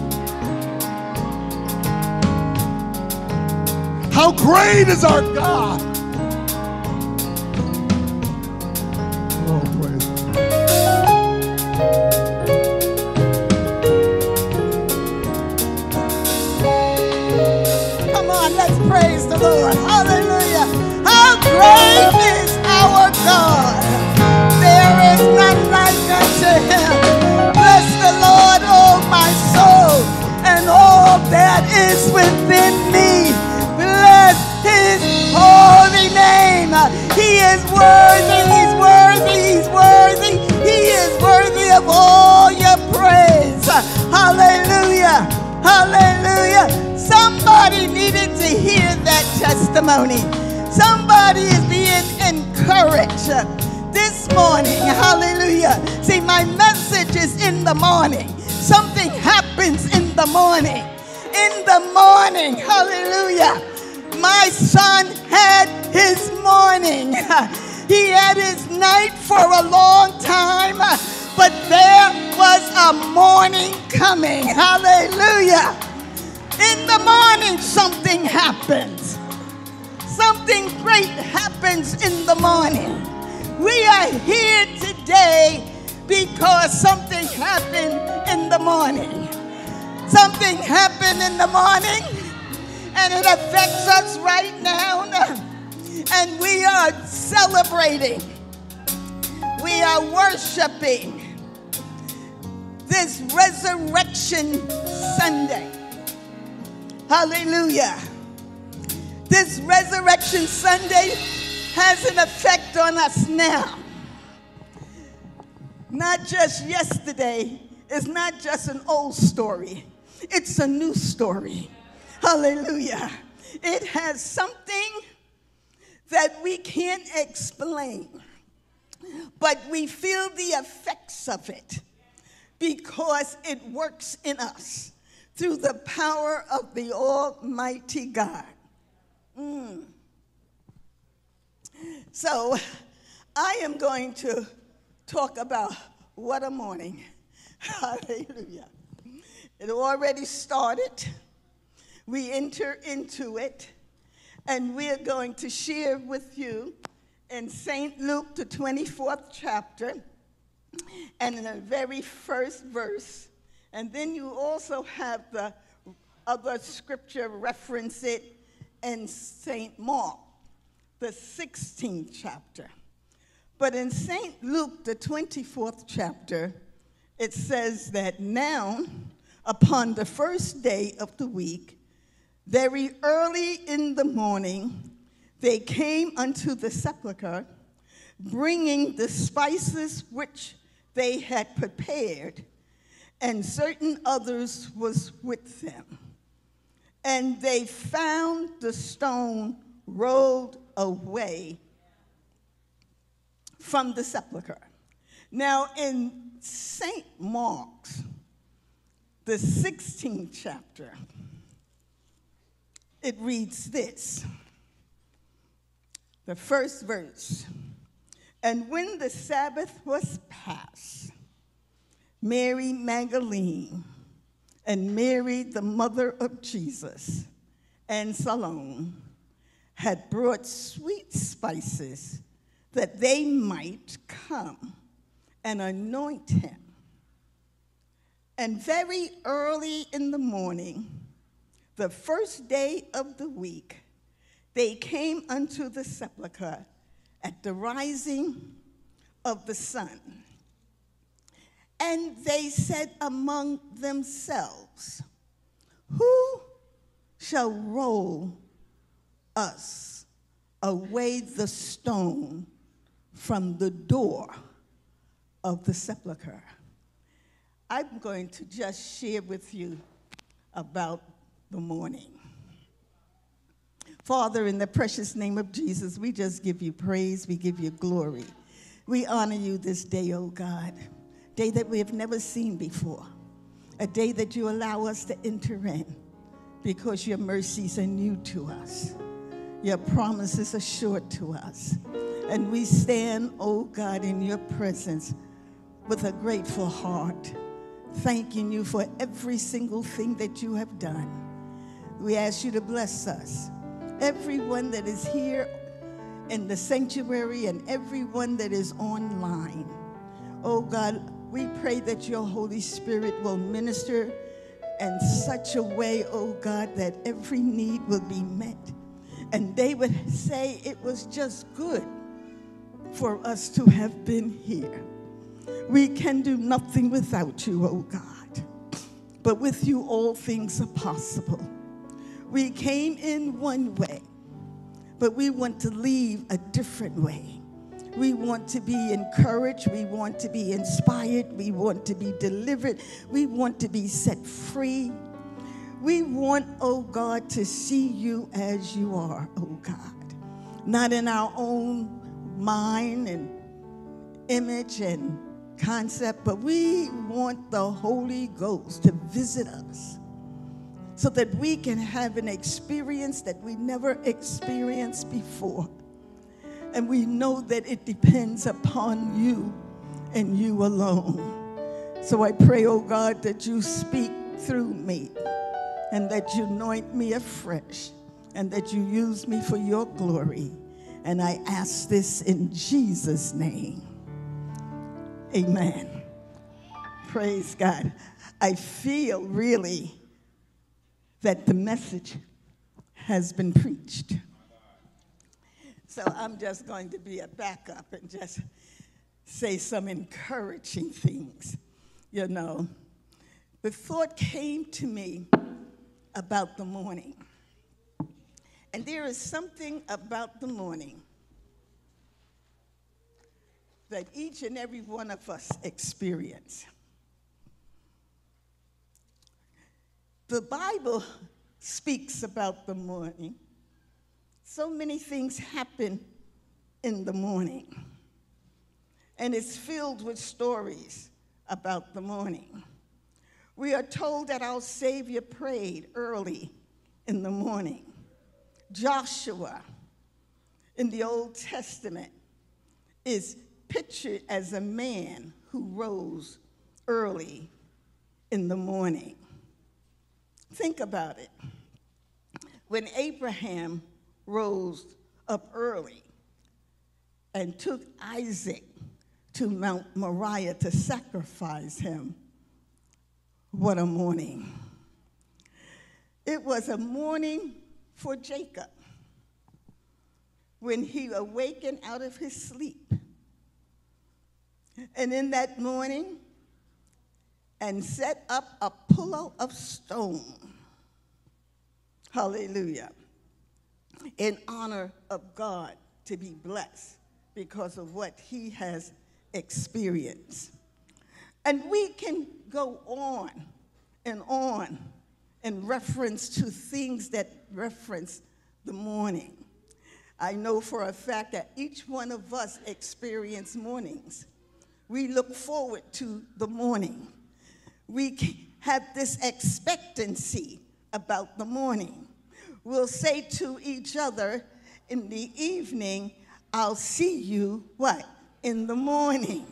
How great is our God? Oh, praise God. Come on, let's praise the Lord. Hallelujah. How great is our God. There is none like sing unto him. Bless the Lord, oh my soul, and all that is within me. Bless his holy name. He is worthy, he's worthy, he's worthy. He is worthy of all your praise. Hallelujah, hallelujah. Somebody needed to hear that testimony. Somebody is being encouraged this morning. Hallelujah. See, my message is in the morning. Something happens in the morning. In the morning, hallelujah. My son had his morning. He had his night for a long time, but there was a morning coming. Hallelujah. In the morning, something happens. Something great happens in the morning. We are here today because something happened in the morning. Something happened in the morning, and it affects us right now. And we are celebrating. We are worshiping this Resurrection Sunday. Hallelujah. This Resurrection Sunday has an effect on us now. Not just yesterday. It's not just an old story. It's a new story. Hallelujah. It has something that we can't explain, but we feel the effects of it because it works in us through the power of the Almighty God. So I am going to talk about what a morning. Hallelujah. It already started. We enter into it, and we are going to share with you in St. Luke, the 24th chapter, and in the very first verse. And then you also have the other scripture reference it in St. Mark, the 16th chapter. But in St. Luke, the 24th chapter, it says that now, upon the first day of the week, very early in the morning, they came unto the sepulchre, bringing the spices which they had prepared, and certain others was with them. And they found the stone rolled away from the sepulchre. Now, in St. Mark's, the 16th chapter, it reads this, the first verse. And when the Sabbath was past, Mary Magdalene and Mary, the mother of Jesus, and Salome had brought sweet spices that they might come and anoint him. And very early in the morning, the first day of the week, they came unto the sepulchre at the rising of the sun. And they said among themselves, who shall roll us away the stone from the door of the sepulchre? I'm going to just share with you about the morning. Father, in the precious name of Jesus, we just give you praise, we give you glory. We honor you this day, oh God, day that we have never seen before, a day that you allow us to enter in because your mercies are new to us. Your promises are sure to us. And we stand, oh God, in your presence with a grateful heart, thanking you for every single thing that you have done. We ask you to bless us, everyone that is here in the sanctuary and everyone that is online. Oh God, we pray that your Holy Spirit will minister in such a way, oh God, that every need will be met. And they would say it was just good for us to have been here. We can do nothing without you, oh God. But with you, all things are possible. We came in one way, but we want to leave a different way. We want to be encouraged. We want to be inspired. We want to be delivered. We want to be set free. We want, oh God, to see you as you are, oh God. Not in our own mind and image and concept, but we want the Holy Ghost to visit us so that we can have an experience that we never experienced before. And we know that it depends upon you and you alone. So I pray, oh God, that you speak through me and that you anoint me afresh and that you use me for your glory. And I ask this in Jesus' name. Amen. Praise God. I feel really that the message has been preached. So I'm just going to be a backup and just say some encouraging things. You know, the thought came to me about the morning. And there is something about the morning that each and every one of us experience. The Bible speaks about the morning. So many things happen in the morning. And it's filled with stories about the morning. We are told that our Savior prayed early in the morning. Joshua in the Old Testament is pictured as a man who rose early in the morning. Think about it. When Abraham rose up early and took Isaac to Mount Moriah to sacrifice him, what a morning. It was a morning for Jacob when he awakened out of his sleep. And in that morning, and set up a pillow of stone. Hallelujah. In honor of God to be blessed because of what he has experienced. And we can go on in reference to things that reference the morning. I know for a fact that each one of us experience mornings. We look forward to the morning. We have this expectancy about the morning. We'll say to each other in the evening, I'll see you, what? In the morning.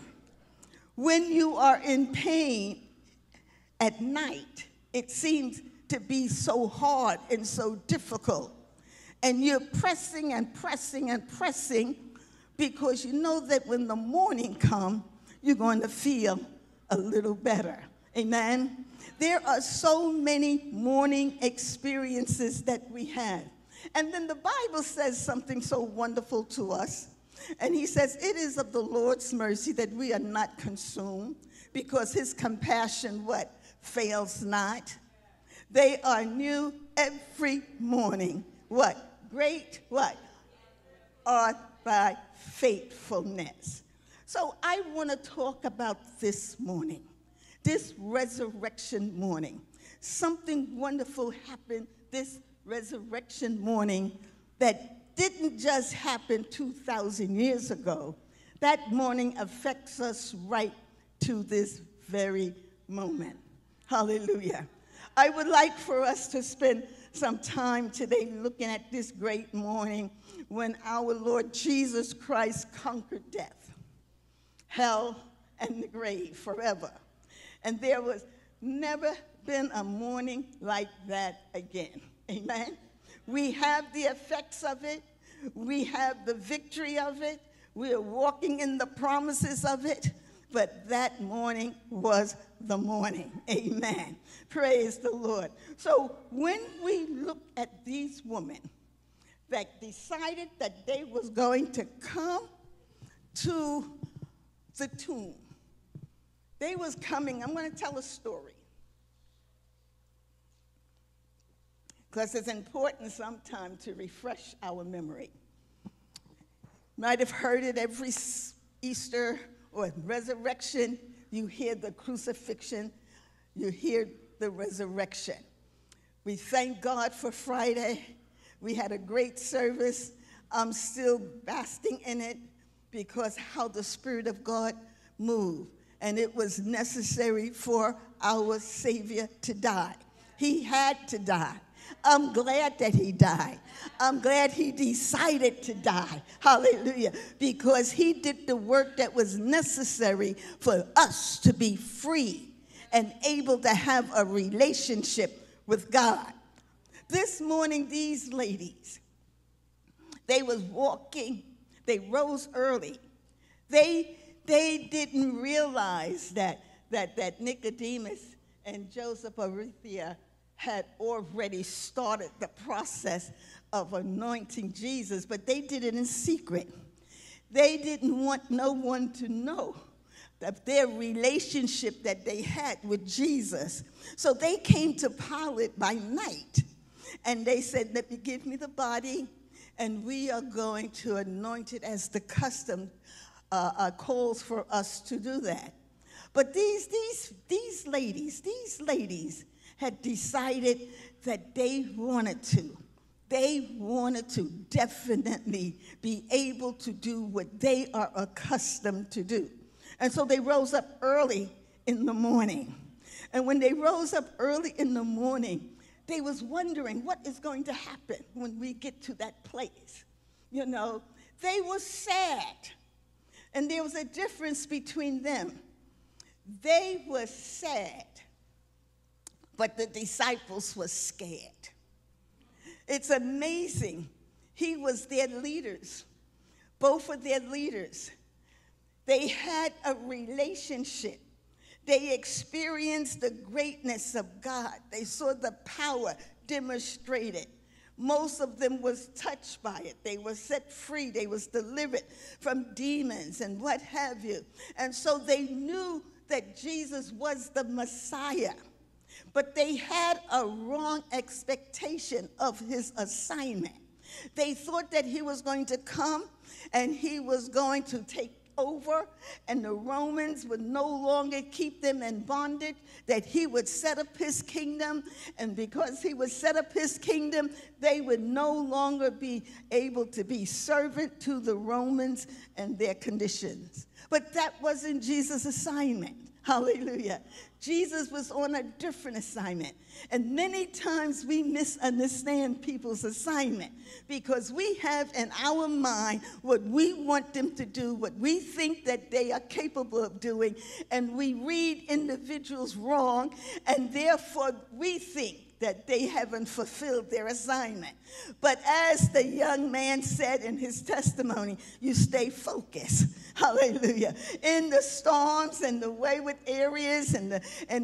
When you are in pain at night, it seems to be so hard and so difficult. And you're pressing and pressing and pressing because you know that when the morning comes, you're going to feel a little better. Amen? There are so many morning experiences that we have. And then the Bible says something so wonderful to us. And he says, it is of the Lord's mercy that we are not consumed, because his compassion, what? Fails not. They are new every morning. What? Great, what? Are thy faithfulness. So I want to talk about this morning, this resurrection morning. Something wonderful happened this resurrection morning that didn't just happen 2,000 years ago. That morning affects us right to this very moment. Hallelujah. I would like for us to spend some time today looking at this great morning when our Lord Jesus Christ conquered death, hell, and the grave forever. And there was never been a morning like that again. Amen? We have the effects of it. We have the victory of it. We are walking in the promises of it. But that morning was the morning. Amen. Praise the Lord. So when we look at these women that decided that they was going to come to the tomb They was coming. I'm going to tell a story, because it's important sometimes to refresh our memory. Might have heard it every Easter or resurrection. You hear the crucifixion, you hear the resurrection. We thank God for Friday. We had a great service. I'm still basking in it because how the Spirit of God moved. And it was necessary for our Savior to die. He had to die. I'm glad that he died. I'm glad he decided to die. Hallelujah. Because he did the work that was necessary for us to be free and able to have a relationship with God. This morning, these ladies, they was walking. They rose early. They didn't realize that Nicodemus and Joseph of Arimathea had already started the process of anointing Jesus, but they did it in secret. They didn't want no one to know that their relationship that they had with Jesus. So they came to Pilate by night, and they said, give me the body, and we are going to anoint it as the custom calls for us to do that. But these ladies had decided that they wanted to definitely be able to do what they are accustomed to do. And so they rose up early in the morning. And when they rose up early in the morning, they was wondering what is going to happen when we get to that place. You know, they were sad. And there was a difference between them. They were sad, but the disciples were scared. It's amazing. He was their leaders. Both of their leaders. They had a relationship. They experienced the greatness of God. They saw the power demonstrated. Most of them was touched by it. They were set free. They was delivered from demons and what have you. And so they knew that Jesus was the Messiah. But they had a wrong expectation of his assignment. They thought that he was going to come and he was going to take over, and the Romans would no longer keep them in bondage, that he would set up his kingdom, and because he would set up his kingdom, they would no longer be able to be servant to the Romans and their conditions. But that wasn't Jesus' assignment. Hallelujah. Jesus was on a different assignment. And many times we misunderstand people's assignment because we have in our mind what we want them to do, what we think that they are capable of doing, and we read individuals wrong, and therefore we think that they haven't fulfilled their assignment. But as the young man said in his testimony, you stay focused. Hallelujah. In the storms and the wayward areas and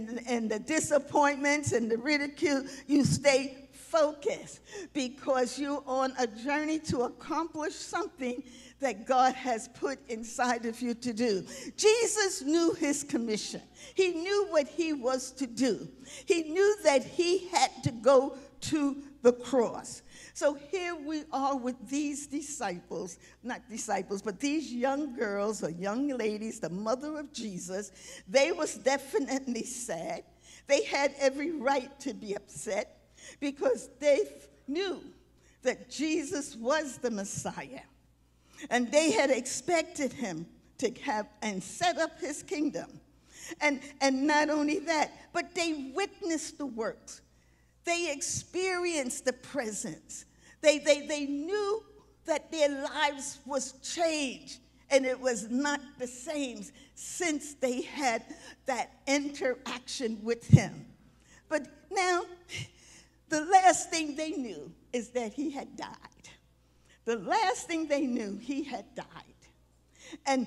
the disappointments and the ridicule, you stay focused because you're on a journey to accomplish something that God has put inside of you to do. Jesus knew his commission. He knew what he was to do. He knew that he had to go to the cross. So here we are with these disciples, not disciples, but these young girls or young ladies, the mother of Jesus. They was definitely sad. They had every right to be upset because they knew that Jesus was the Messiah. And they had expected him to have and set up his kingdom. And not only that, but they witnessed the works. They experienced the presence. They knew that their lives was changed, and it was not the same since they had that interaction with him. But now, the last thing they knew is that he had died. The last thing they knew, he had died. And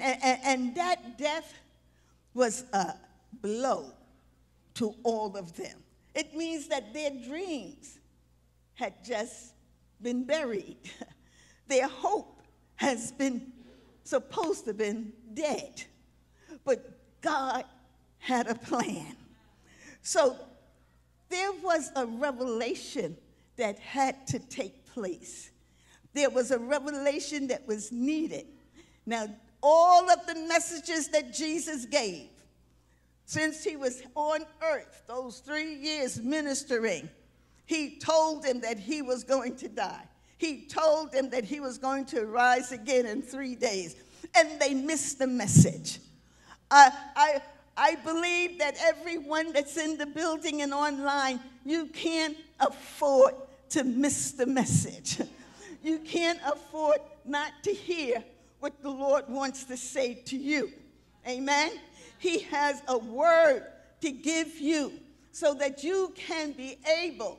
that death was a blow to all of them. It means that their dreams had just been buried. Their hope has been supposed to have been dead. But God had a plan. So there was a revelation that had to take place. There was a revelation that was needed. Now, all of the messages that Jesus gave, since he was on earth, those 3 years ministering, he told them that he was going to die. He told them that he was going to rise again in 3 days. And they missed the message. I believe that everyone that's in the building and online, you can't afford to miss the message. You can't afford not to hear what the Lord wants to say to you. Amen? He has a word to give you so that you can be able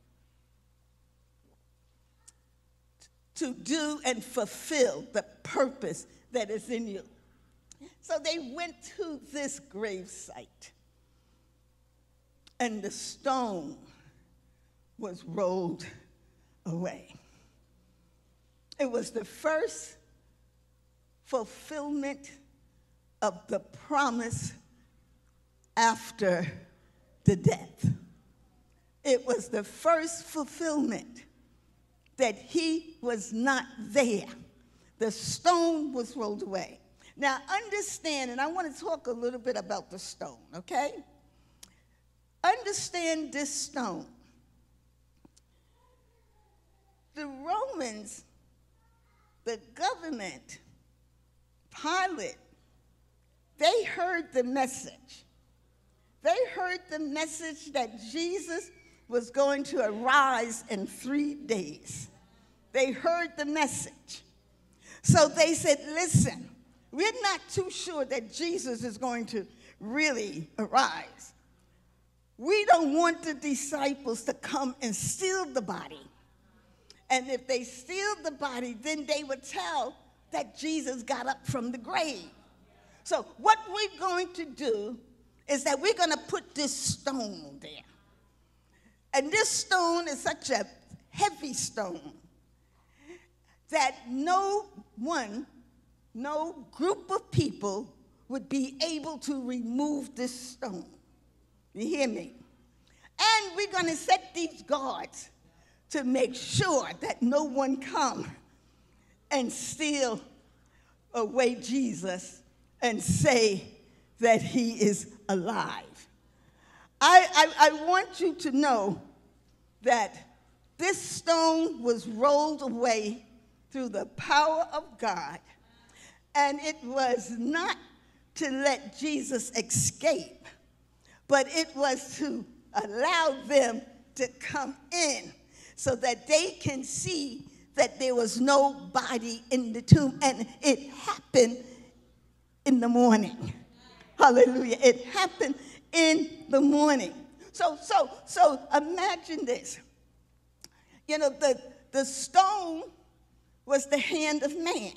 to do and fulfill the purpose that is in you. So they went to this grave site, and the stone was rolled away. It was the first fulfillment of the promise after the death. It was the first fulfillment that he was not there. The stone was rolled away. Now understand, and I want to talk a little bit about the stone, okay? Understand this stone. The Romans, the government, Pilate, they heard the message. They heard the message that Jesus was going to arise in 3 days. They heard the message. So they said, listen, we're not too sure that Jesus is going to really arise. We don't want the disciples to come and steal the body. And if they steal the body, then they would tell that Jesus got up from the grave. So what we're going to do is that we're going to put this stone there. And this stone is such a heavy stone that no group of people would be able to remove this stone. You hear me? And we're going to set these guards to make sure that no one come and steal away Jesus and say that he is alive. I want you to know that this stone was rolled away through the power of God, and it was not to let Jesus escape, but it was to allow them to come in so that they can see that there was no body in the tomb. And it happened in the morning. Hallelujah. It happened in the morning. So imagine this. You know, the stone was the hand of man.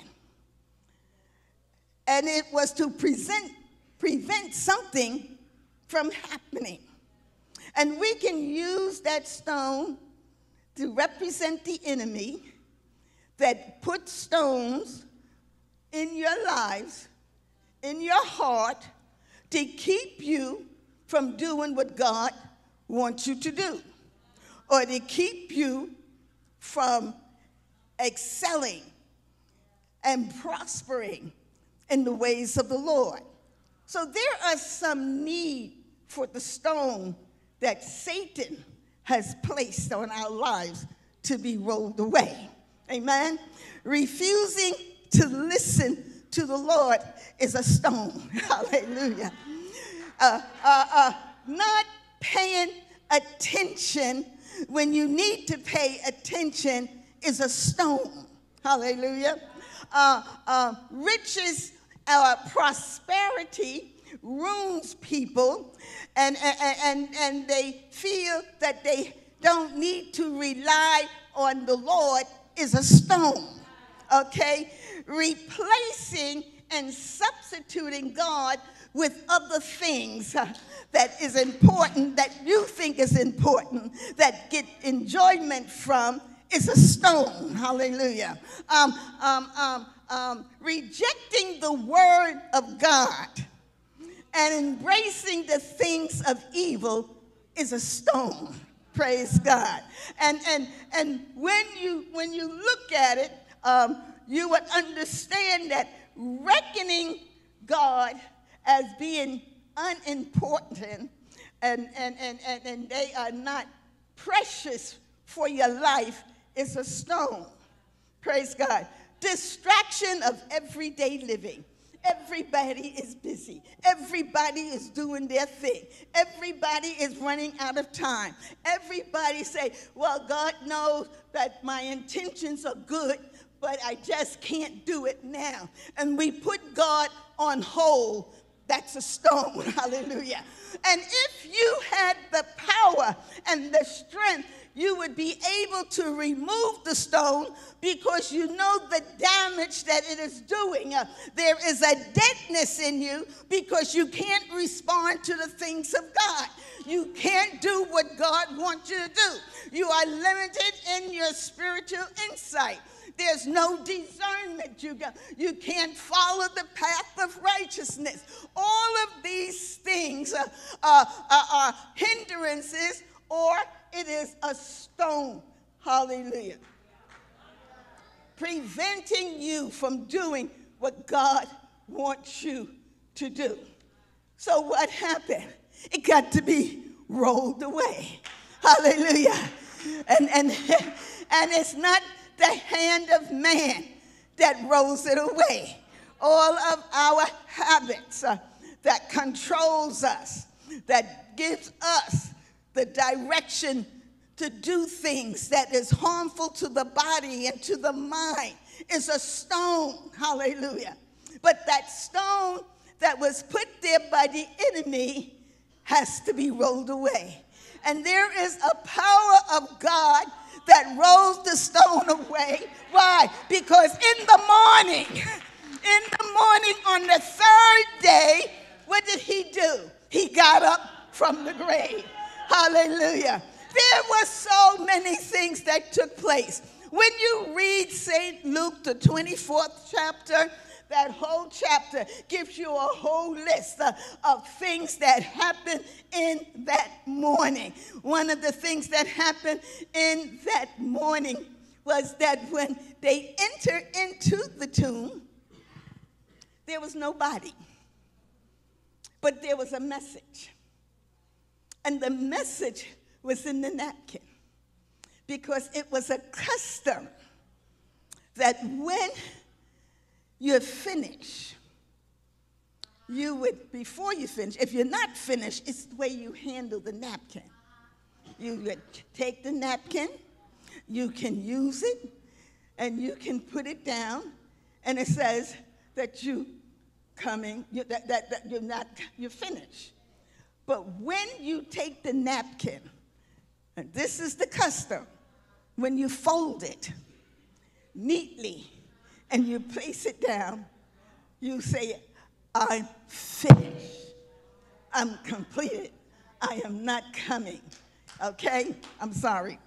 And it was to prevent something from happening. And we can use that stone to represent the enemy that put stones in your lives, in your heart, to keep you from doing what God wants you to do, or to keep you from excelling and prospering in the ways of the Lord. So there are some need for the stone that Satan has placed on our lives to be rolled away. Amen? Refusing to listen to the Lord is a stone. Hallelujah. Not paying attention when you need to pay attention is a stone. Hallelujah. Riches, prosperity ruins people, and they feel that they don't need to rely on the Lord is a stone. Okay? Replacing and substituting God with other things that is important, that you think is important, that get enjoyment from, is a stone. Hallelujah. Rejecting the word of God and embracing the things of evil is a stone. Praise God. And when you look at it, you would understand that reckoning God as being unimportant and they are not precious for your life is a stone. Praise God. Distraction of everyday living. Everybody is busy. Everybody is doing their thing. Everybody is running out of time. Everybody say, well, God knows that my intentions are good, but I just can't do it now. And we put God on hold. That's a stone. Hallelujah. And if you had the power and the strength, you would be able to remove the stone because you know the damage that it is doing. There is a deadness in you because you can't respond to the things of God. You can't do what God wants you to do. You are limited in your spiritual insight. There's no discernment. You can't follow the path of righteousness. All of these things are hindrances, or it is a stone. Hallelujah. Preventing you from doing what God wants you to do. So what happened? It got to be rolled away. Hallelujah. And it's not the hand of man that rolls it away. All of our habits that controls us, that gives us the direction to do things that is harmful to the body and to the mind is a stone. Hallelujah. But that stone that was put there by the enemy has to be rolled away. And there is a power of God that rolls the stone away. Why? Because in the morning on the third day, what did he do? He got up from the grave. Hallelujah. There were so many things that took place. When you read St. Luke, the 24th chapter, that whole chapter gives you a whole list of things that happened in that morning. One of the things that happened in that morning was that when they entered into the tomb, there was no body, but there was a message. And the message was in the napkin, because it was a custom that when you're finished, you would, before you finish, if you're not finished, it's the way you handle the napkin. You would take the napkin, you can use it, and you can put it down, and it says that you're finished. But when you take the napkin, and this is the custom, when you fold it neatly and you place it down, you say, I'm finished. I'm completed. I am not coming. Okay? I'm sorry.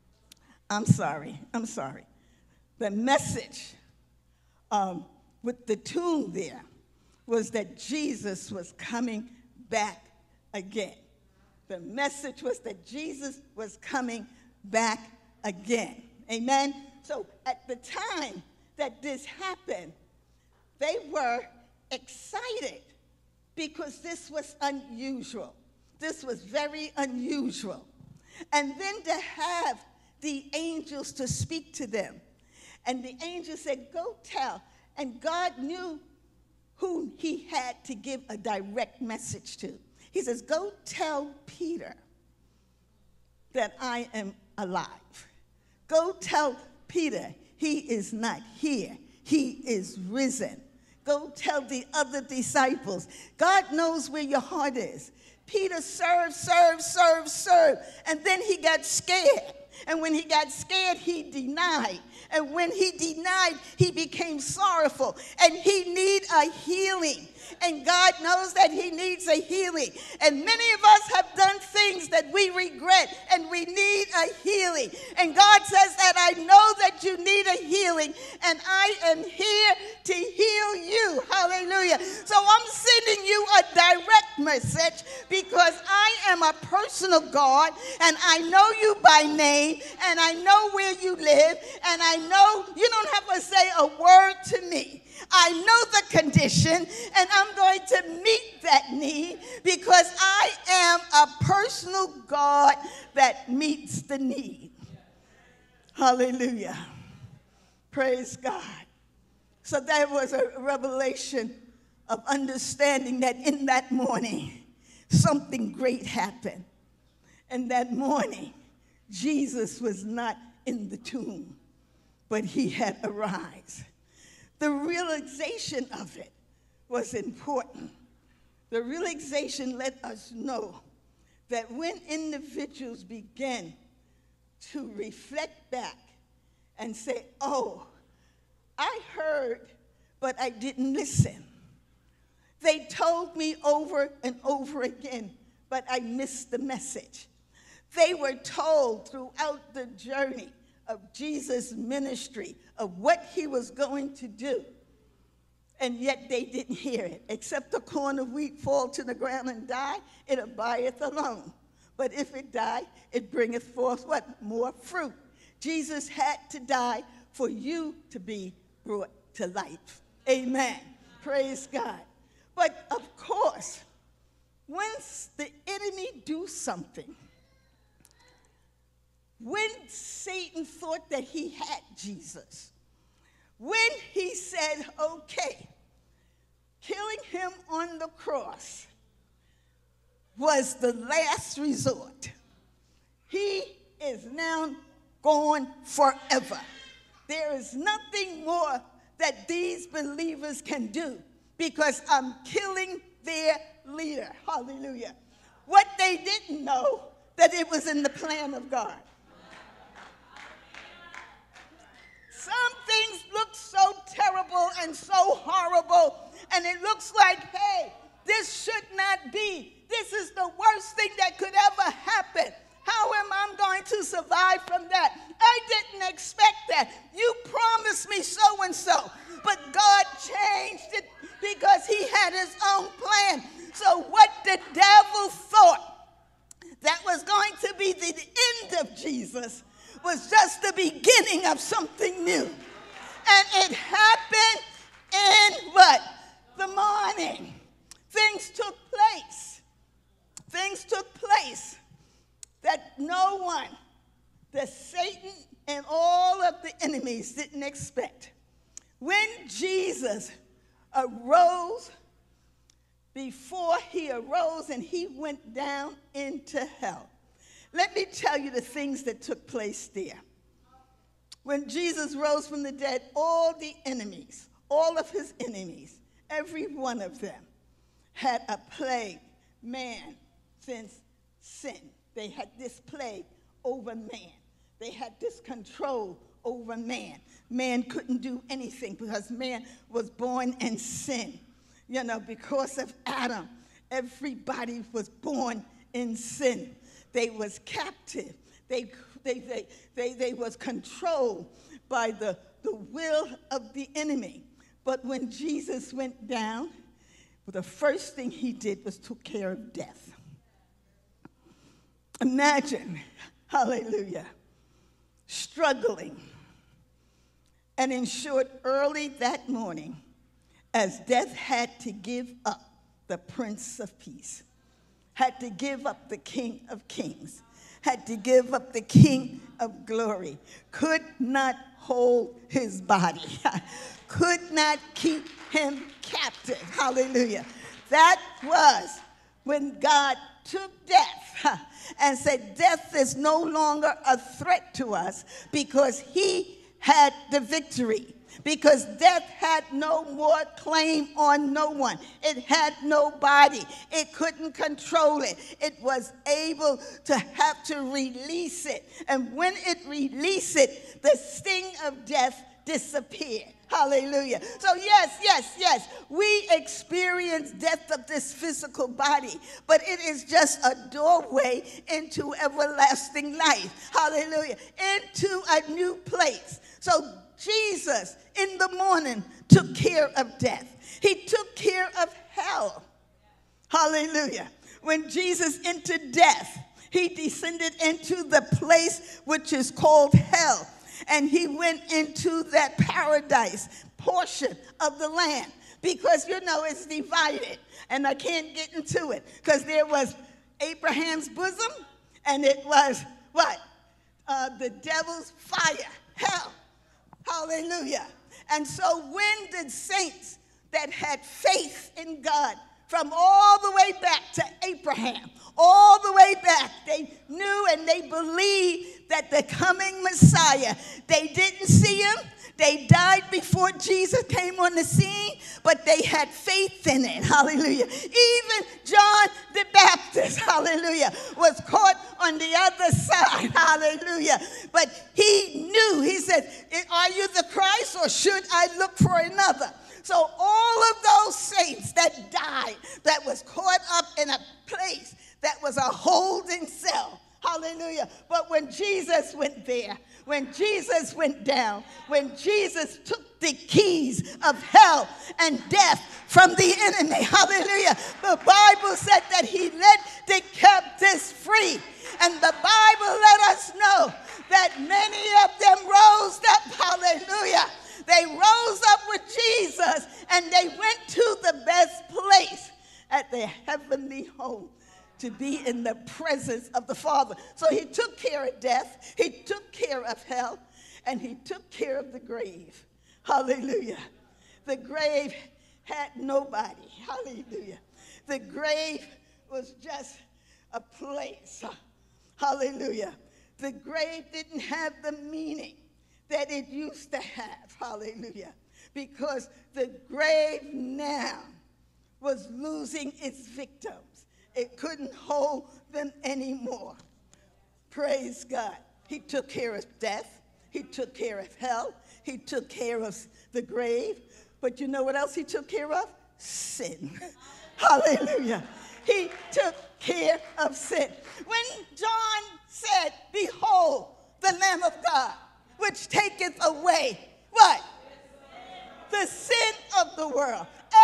The message with the tomb there was that Jesus was coming back again. The message was that Jesus was coming back again. Amen? So at the time that this happened, they were excited because this was unusual. This was very unusual. And then to have the angels to speak to them. And the angel said, go tell. And God knew who he had to give a direct message to. He says, go tell Peter that I am alive. Go tell Peter he is not here. He is risen. Go tell the other disciples. God knows where your heart is. Peter served. And then he got scared. And when he got scared, he denied. And when he denied, he became sorrowful. And he needed a healing. And God knows that he needs a healing. And many of us have done things things that we regret and we need a healing. And God says that I know that you need a healing, and I am here to heal you. Hallelujah. So I'm sending you a direct message because I am a personal God, and I know you by name, and I know where you live, and I know you don't have to say a word to me. I know the condition, and I'm going to meet that need because I am a personal God that meets the need. Hallelujah. Praise God. So that was a revelation of understanding that in that morning, something great happened. And that morning, Jesus was not in the tomb, but he had arisen. The realization of it was important. The realization let us know that when individuals begin to reflect back and say, oh, I heard, but I didn't listen. They told me over and over again, but I missed the message. They were told throughout the journey of Jesus' ministry of what he was going to do, and yet they didn't hear it. Except the corn of wheat fall to the ground and die, it abideth alone. But if it die, it bringeth forth what? More fruit. Jesus had to die for you to be brought to life. Amen. Praise God. But of course, once the enemy do something, when Satan thought that he had Jesus, when he said, okay, killing him on the cross was the last resort. He is now gone forever. There is nothing more that these believers can do because I'm killing their leader. Hallelujah. What they didn't know, that it was in the plan of God. Some things look so terrible and so horrible, and it looks like, hey, this should not be. This is the worst thing that could ever happen. How am I going to survive from that? I didn't expect that. You promised me so and so, but God changed it because he had his own plan. So what the devil thought that was going to be the end of Jesus was just the beginning of something new. And it happened in what? The morning. Things took place. Things took place that no one, that Satan and all of the enemies didn't expect. When Jesus arose, before he arose and he went down into hell, let me tell you the things that took place there. When Jesus rose from the dead, all the enemies, all of his enemies, every one of them had a plague, man, since sin. They had this plague over man. They had this control over man. Man couldn't do anything because man was born in sin. You know, because of Adam, everybody was born in sin. They was captive. They was controlled by the will of the enemy. But when Jesus went down, the first thing he did was took care of death. Imagine, hallelujah, struggling and ensured early that morning as death had to give up the Prince of Peace, had to give up the King of Kings, had to give up the King of Glory, could not hold his body, could not keep him captive. Hallelujah. That was when God took death and said, death is no longer a threat to us because he had the victory. Because death had no more claim on no one. It had no body. It couldn't control it. It was able to have to release it. And when it released it, the sting of death disappeared. Hallelujah. So yes, we experience death of this physical body, but it is just a doorway into everlasting life. Hallelujah. Into a new place. So Jesus in the morning took care of death. He took care of hell. Hallelujah. When Jesus entered death, he descended into the place which is called hell. And he went into that paradise portion of the land because, it's divided. And I can't get into it because there was Abraham's bosom and it was what? The devil's fire, hell. Hallelujah. And so when the saints that had faith in God from all the way back to Abraham, all the way back, they knew and they believed that the coming Messiah, they didn't see him. They died before Jesus came on the scene, but they had faith in it. Hallelujah. Even John the Baptist, hallelujah, was caught on the other side. Hallelujah. But he knew, he said, are you the Christ or should I look for another? So all of those saints that died, that was caught up in a place that was a holding cell. Hallelujah. But when Jesus went there, when Jesus went down, when Jesus took the keys of hell and death from the enemy, hallelujah, the Bible said that he let the captives free. And the Bible let us know that many of them rose up, hallelujah. They rose up with Jesus and they went to the best place at their heavenly home, to be in the presence of the Father. So he took care of death, he took care of hell, and he took care of the grave. Hallelujah. The grave had nobody. Hallelujah. The grave was just a place. Hallelujah. The grave didn't have the meaning that it used to have. Hallelujah. Because the grave now was losing its victims. It couldn't hold them anymore. Praise God. He took care of death. He took care of hell. He took care of the grave. But you know what else he took care of? Sin. Hallelujah. He took care of sin. When John said, behold, the Lamb of God, which taketh away, what? The sin of the world.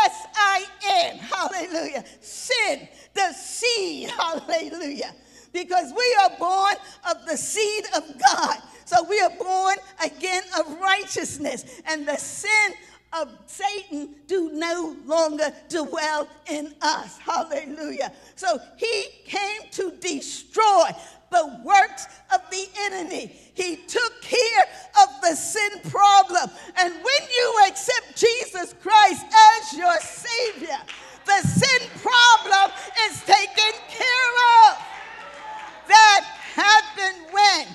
S-I-N, hallelujah. Sin, the seed, hallelujah. Because we are born of the seed of God. So we are born again of righteousness. And the sin of Satan do no longer dwell in us. Hallelujah. So he came to destroy the works of the enemy. He took care of the sin problem. And when you accept Jesus Christ as your Savior, the sin problem is taken care of. That happened when?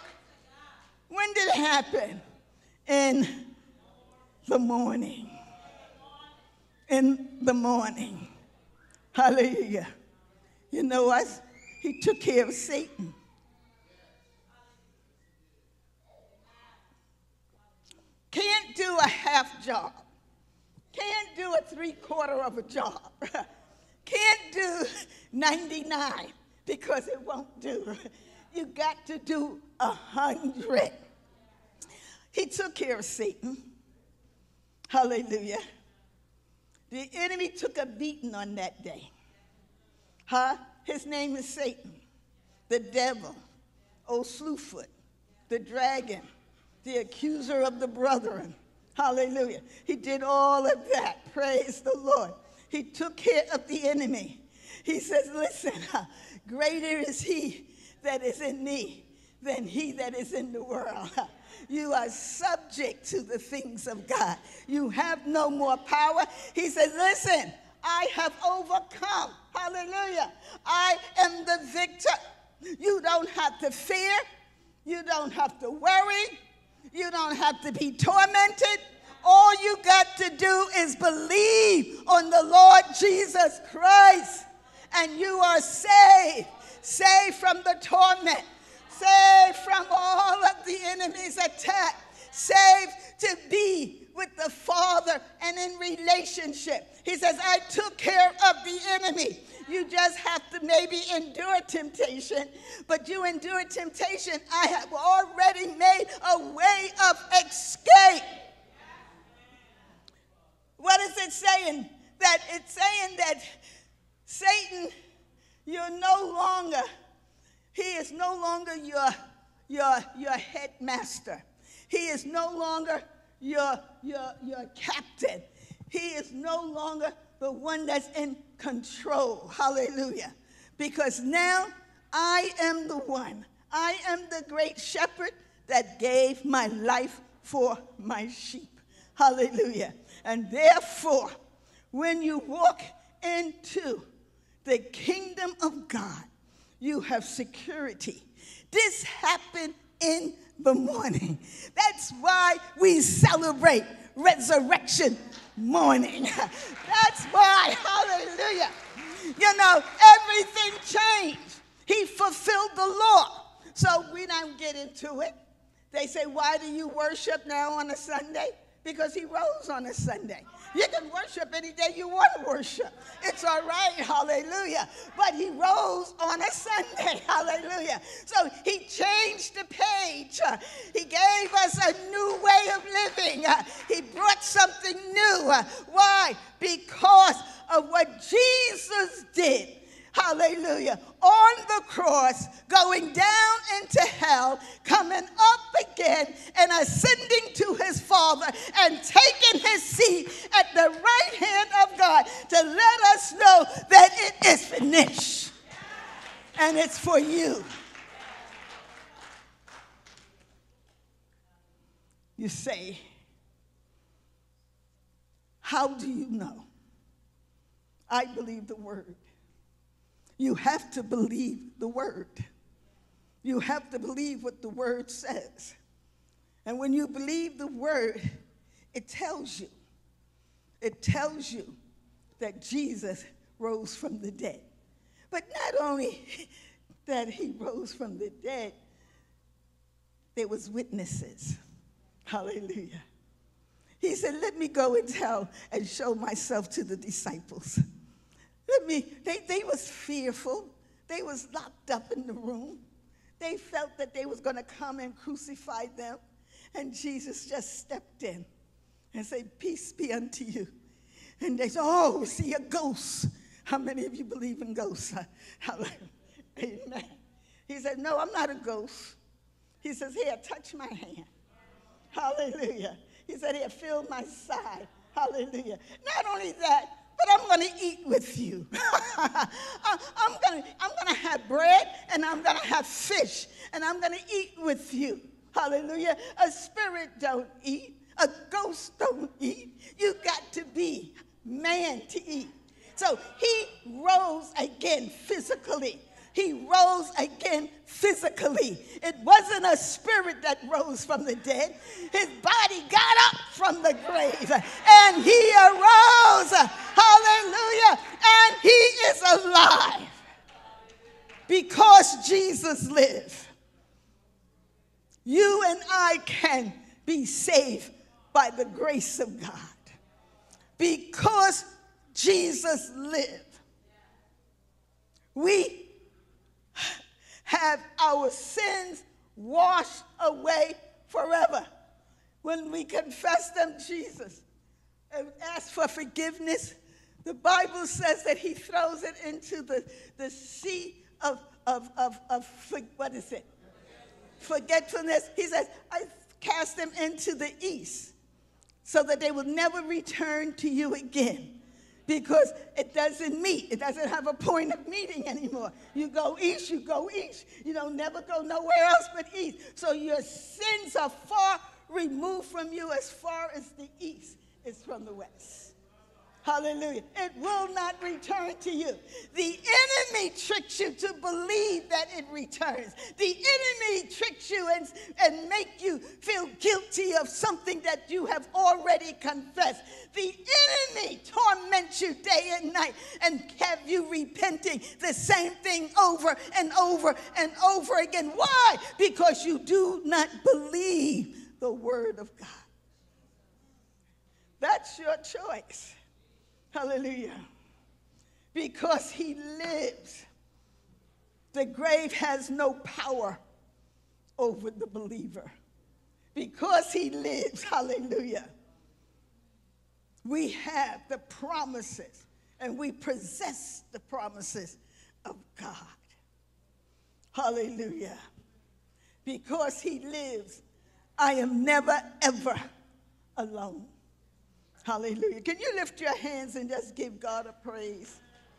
When did it happen? In the morning. In the morning. Hallelujah. You know what? He took care of Satan. Can't do a half job. Can't do a 3/4 of a job. Can't do 99 because it won't do. You got to do 100. He took care of Satan. Hallelujah. The enemy took a beating on that day. His name is Satan, the devil, old Slewfoot, the dragon, the accuser of the brethren. Hallelujah. He did all of that. Praise the Lord. He took care of the enemy. He says, listen, greater is he that is in me than he that is in the world. You are subject to the things of God. You have no more power. He says, listen, I have overcome. Hallelujah. I am the victor. You don't have to fear. You don't have to worry. You don't have to be tormented. All you got to do is believe on the Lord Jesus Christ, and you are saved. Saved from the torment. Saved from all of the enemy's attack. Saved to in relationship. He says, I took care of the enemy. You just have to maybe endure temptation. But you endure temptation, I have already made a way of escape. What is it saying? That it's saying that Satan, you're no longer, he is no longer your headmaster. He is no longer your captain. He is no longer the one that's in control. Hallelujah. Because now I am the one. I am the great shepherd that gave my life for my sheep. Hallelujah. And therefore, when you walk into the kingdom of God, you have security. This happened in the morning. That's why we celebrate resurrection morning. That's why, hallelujah. You know, everything changed. He fulfilled the law. So we don't get into it. They say, why do you worship now on a Sunday? Because he rose on a Sunday. You can worship any day you want to worship. It's all right, hallelujah. But he rose on a Sunday, hallelujah. So he changed the page. He gave us a new way of living. He brought something new. Why? Because of what Jesus did. Hallelujah. On the cross, going down into hell, coming up again and ascending to his Father and taking his seat at the right hand of God to let us know that it is finished. And it's for you. You say, how do you know? I believe the word. You have to believe the word. You have to believe what the word says. And when you believe the word, it tells you that Jesus rose from the dead. But not only that he rose from the dead, there was witnesses. Hallelujah. He said, let me go and tell and show myself to the disciples. They was fearful. They was locked up in the room. They felt that they was going to come and crucify them. And Jesus just stepped in and said, peace be unto you. And they said, oh, we see a ghost. How many of you believe in ghosts? Amen. He said, no, I'm not a ghost. He says, here, touch my hand. Hallelujah. He said, here, feel my side. Hallelujah. Not only that, but I'm going to eat with you. I'm going to have bread and I'm going to have fish and I'm going to eat with you. Hallelujah. A spirit don't eat. A ghost don't eat. You got to be man to eat. So he rose again physically. He rose again physically. It wasn't a spirit that rose from the dead. His body got up from the grave and he arose. Hallelujah. And he is alive because Jesus lived. You and I can be saved by the grace of God because Jesus lived. We have our sins washed away forever. When we confess them, Jesus, and ask for forgiveness, the Bible says that he throws it into the sea of what is it? Forgetfulness. He says, I cast them into the east so that they will never return to you again. Because it doesn't meet. It doesn't have a point of meeting anymore. You go east, you go east. You don't never go nowhere else but east. So your sins are far removed from you as far as the east is from the west. Hallelujah. It will not return to you. The enemy tricks you to believe that it returns. The enemy tricks you and make you feel guilty of something that you have already confessed. The enemy torments you day and night and have you repenting the same thing over and over and over again. Why? Because you do not believe the word of God. That's your choice. Hallelujah. Because he lives, the grave has no power over the believer. Because he lives, hallelujah, we have the promises and we possess the promises of God. Hallelujah. Because he lives, I am never, ever alone. Hallelujah. Can you lift your hands and just give God a praise?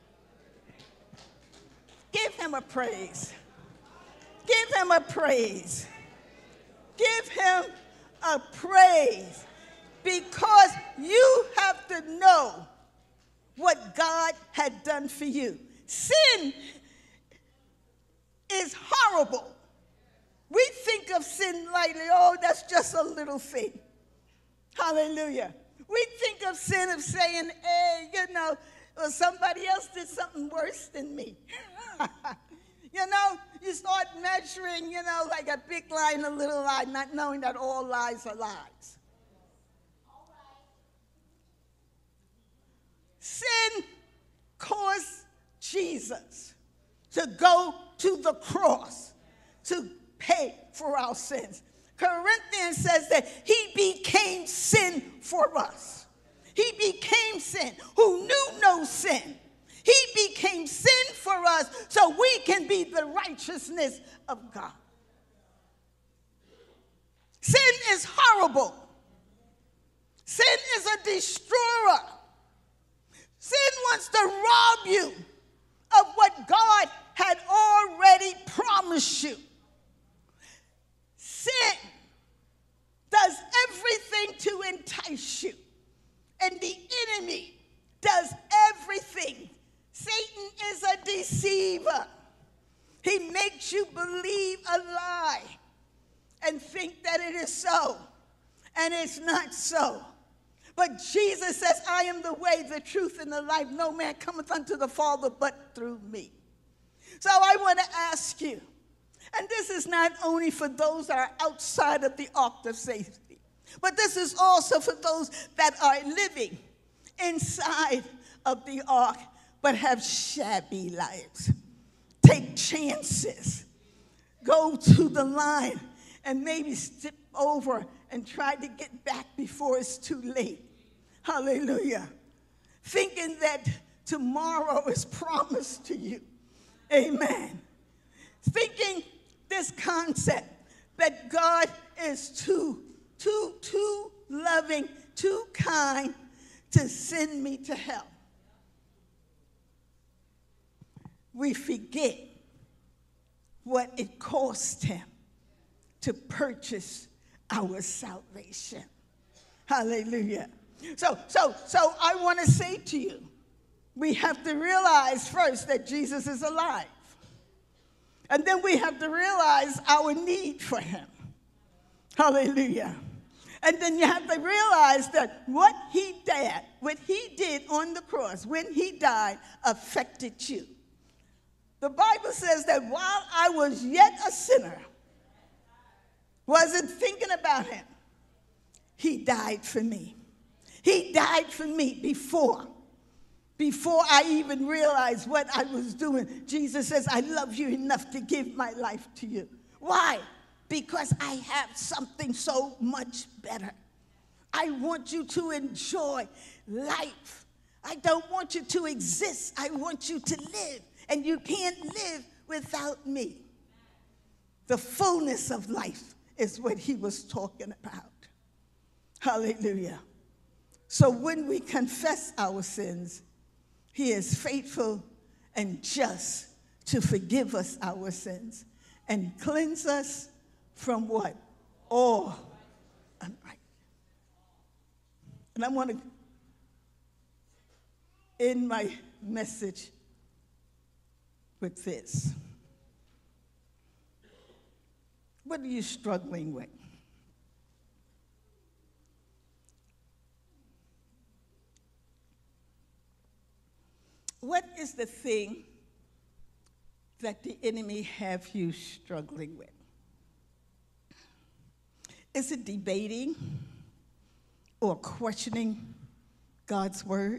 Give him a praise. Give him a praise. Give him a praise. Because you have to know what God had done for you. Sin is horrible. We think of sin lightly. Oh, that's just a little thing. Hallelujah. We think of sin of saying, hey, you know, well, somebody else did something worse than me. You know, you start measuring, you know, like a big lie and a little lie, not knowing that all lies are lies. Sin caused Jesus to go to the cross to pay for our sins. Corinthians says that he became sin for us. He became sin who knew no sin. He became sin for us so we can be the righteousness of God. Sin is horrible. Sin is a destroyer. Sin wants to rob you of what God had already promised you. Sin does everything to entice you. And the enemy does everything. Satan is a deceiver. He makes you believe a lie and think that it is so. And it's not so. But Jesus says, I am the way, the truth, and the life. No man cometh unto the Father but through me. So I want to ask you, and this is not only for those that are outside of the ark of safety, but this is also for those that are living inside of the ark but have shabby lives. Take chances. Go to the line and maybe step over and try to get back before it's too late. Hallelujah. Thinking that tomorrow is promised to you. Amen. Thinking this concept that God is too loving, too kind to send me to hell. We forget what it cost him to purchase our salvation. Hallelujah. So I want to say to you, we have to realize first that Jesus is alive. And then we have to realize our need for him. Hallelujah. And then you have to realize that what he did on the cross, when he died, affected you. The Bible says that while I was yet a sinner, wasn't thinking about him, he died for me. He died for me before I even realized what I was doing. Jesus says, I love you enough to give my life to you. Why? Because I have something so much better. I want you to enjoy life. I don't want you to exist. I want you to live. And you can't live without me. The fullness of life is what he was talking about. Hallelujah. So when we confess our sins, he is faithful and just to forgive us our sins and cleanse us from what? All unrighteousness. And I want to end my message with this. What are you struggling with? What is the thing that the enemy have you struggling with? Is it debating or questioning God's word.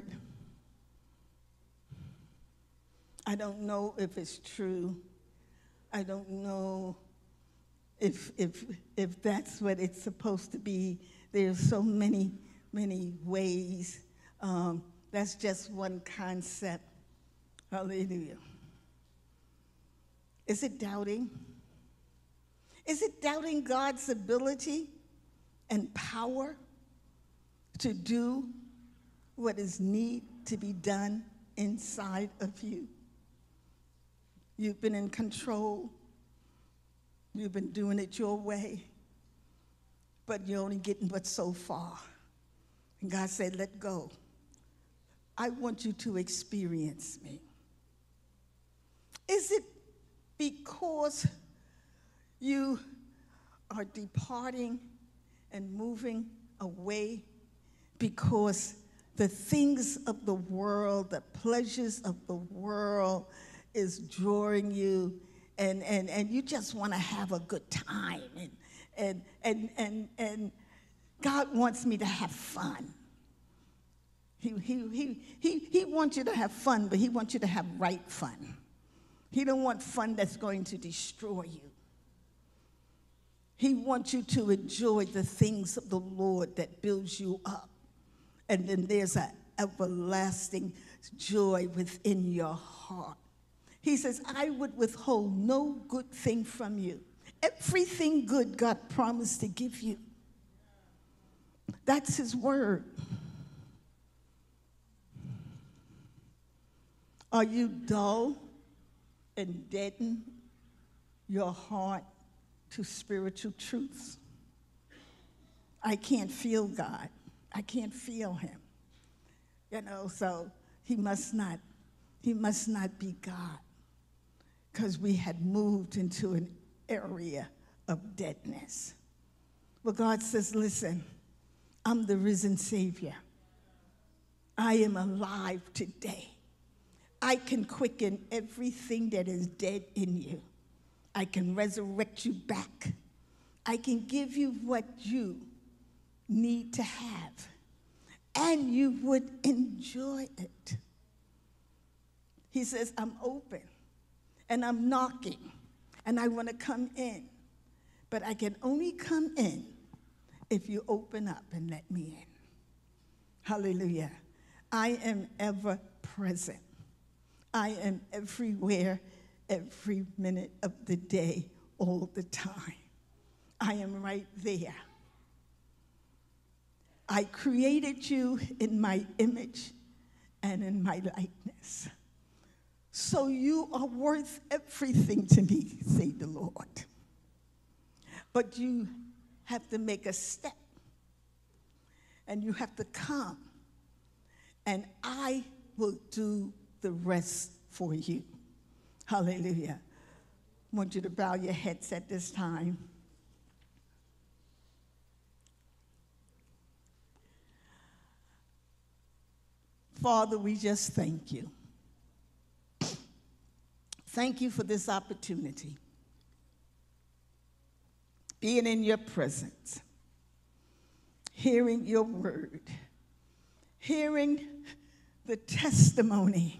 I don't know if it's true. I don't know if that's what it's supposed to be. There's so many ways. That's just one concept. Hallelujah. Is it doubting? Is it doubting God's ability and power to do what is need to be done inside of you? You've been in control. You've been doing it your way, but you're only getting but so far. And God said, let go. I want you to experience me. Is it because you are departing and moving away because the things of the world, the pleasures of the world is drawing you, and you just want to have a good time, and God wants me to have fun. He wants you to have fun, but he wants you to have right fun. He don't want fun that's going to destroy you. He wants you to enjoy the things of the Lord that builds you up. And then there's an everlasting joy within your heart. He says, I would withhold no good thing from you. Everything good God promised to give you. That's his word. Are you dull and deaden your heart to spiritual truths? I can't feel God. I can't feel him. You know, so he must not be God, because we had moved into an area of deadness. Well, God says, listen, I'm the risen Savior. I am alive today. I can quicken everything that is dead in you. I can resurrect you back. I can give you what you need to have, and you would enjoy it. He says, I'm open, and I'm knocking, and I want to come in, but I can only come in if you open up and let me in. Hallelujah. I am ever present. I am everywhere, every minute of the day, all the time. I am right there. I created you in my image and in my likeness. So you are worth everything to me, say the Lord. But you have to make a step, and you have to come, and I will do the rest for you. Hallelujah. I want you to bow your heads at this time. Father, we just thank you. Thank you for this opportunity. Being in your presence, hearing your word, hearing the testimony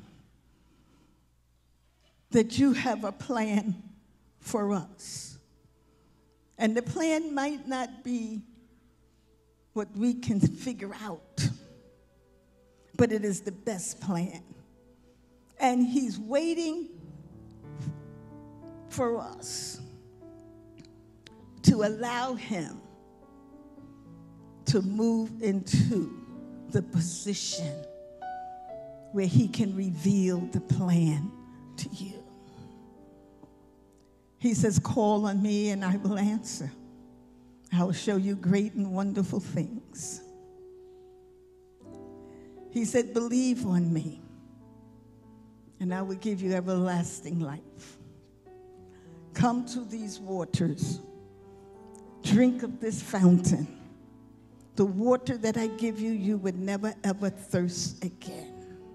that you have a plan for us. And the plan might not be what we can figure out, but it is the best plan. And he's waiting for us to allow him to move into the position where he can reveal the plan to you. He says, call on me and I will answer. I will show you great and wonderful things. He said, believe on me and I will give you everlasting life. Come to these waters. Drink of this fountain. The water that I give you, you would never, ever thirst again.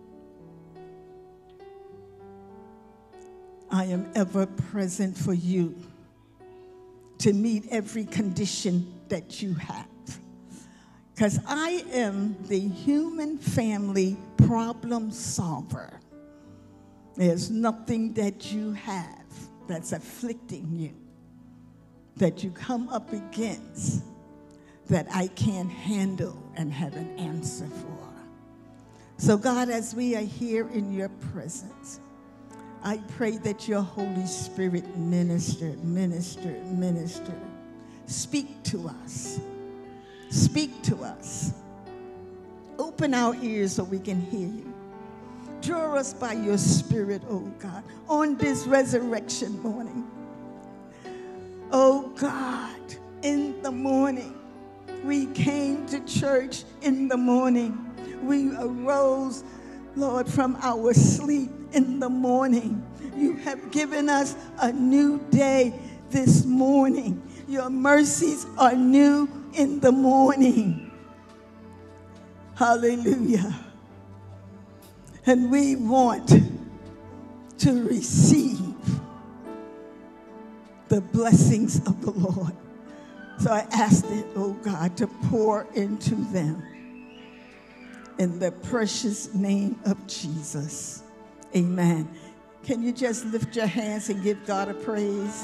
I am ever present for you to meet every condition that you have. because I am the human family problem solver. There's nothing that you have that's afflicting you, that you come up against, that I can't handle and have an answer for. So God, as we are here in your presence, I pray that your Holy Spirit minister. Speak to us. Speak to us. Open our ears so we can hear you. Draw us by your Spirit, oh God, on this resurrection morning. Oh God, in the morning, we came to church in the morning. We arose, Lord, from our sleep in the morning. You have given us a new day this morning. Your mercies are new in the morning. Hallelujah. And we want to receive the blessings of the Lord. So I ask it, oh God, to pour into them. In the precious name of Jesus. Amen. Can you just lift your hands and give God a praise?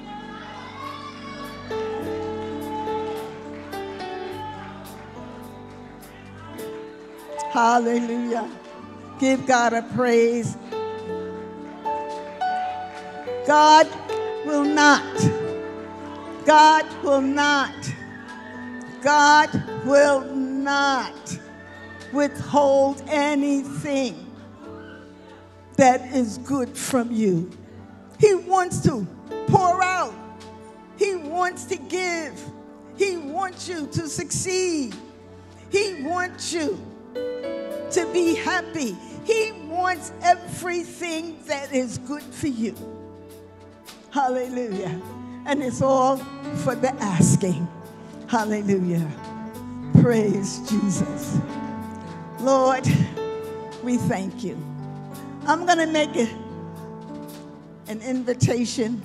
Hallelujah. Give God a praise. God will not withhold anything that is good from you. He wants to pour out. He wants to give. He wants you to succeed. He wants you to be happy. He wants everything that is good for you. Hallelujah. And it's all for the asking. Hallelujah. Praise Jesus. Lord, we thank you. I'm going to make an invitation.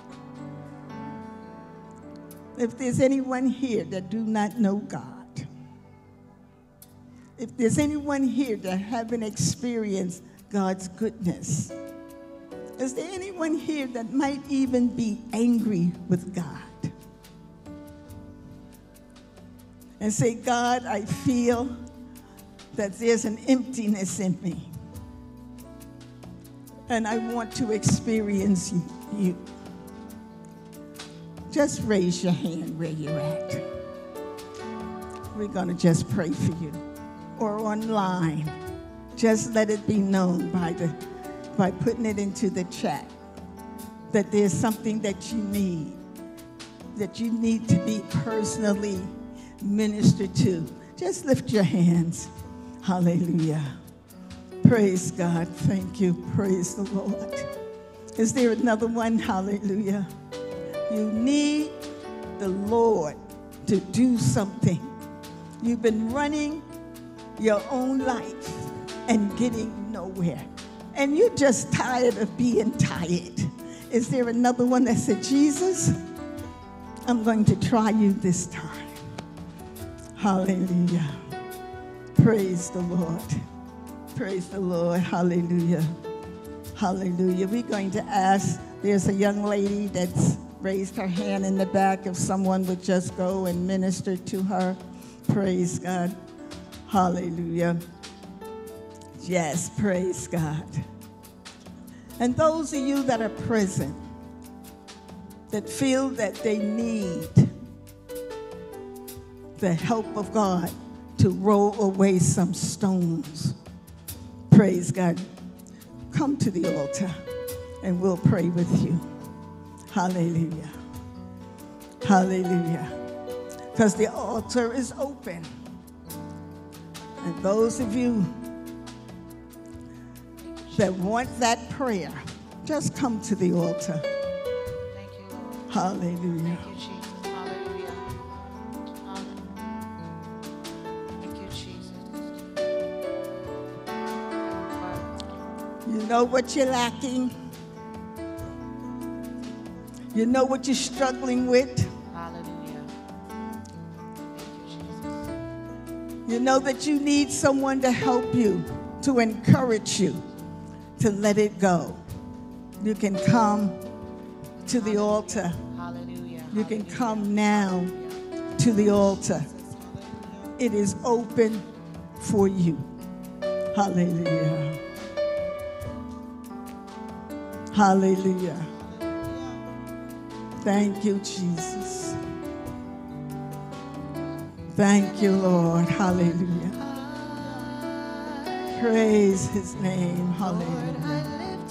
If there's anyone here that do not know God, if there's anyone here that haven't experienced God's goodness, is there anyone here that might even be angry with God? And say, God, I feel that there's an emptiness in me. And I want to experience you. Just raise your hand where you're at. We're going to just pray for you. Or online. Just let it be known by putting it into the chat that there's something that you need to be personally ministered to. Just lift your hands. Hallelujah. Praise God. Thank you. Praise the Lord. Is there another one? Hallelujah. You need the Lord to do something. You've been running your own life and getting nowhere. And you're just tired of being tired. Is there another one that said, Jesus, I'm going to try you this time. Hallelujah. Praise the Lord. Praise the Lord. Hallelujah. Hallelujah. We're going to ask, there's a young lady that's raised her hand in the back. If someone would just go and minister to her. Praise God. Hallelujah. Yes, praise God. And those of you that are present, that feel that they need the help of God to roll away some stones, praise God, come to the altar and we'll pray with you. Hallelujah. Hallelujah. Because the altar is open. And those of you that want that prayer, just come to the altar. Thank you, Lord. Hallelujah. Thank you, Jesus. Hallelujah. Hallelujah. Thank you, Jesus. You know what you're lacking. You know what you're struggling with. Hallelujah. Thank you, Jesus. You know that you need someone to help you, to encourage you, to let it go. You can come to the altar. Hallelujah. You can come now to the altar. It is open for you. Hallelujah. Hallelujah. Thank you, Jesus. Thank you, Lord. Hallelujah. Praise his name. Hallelujah.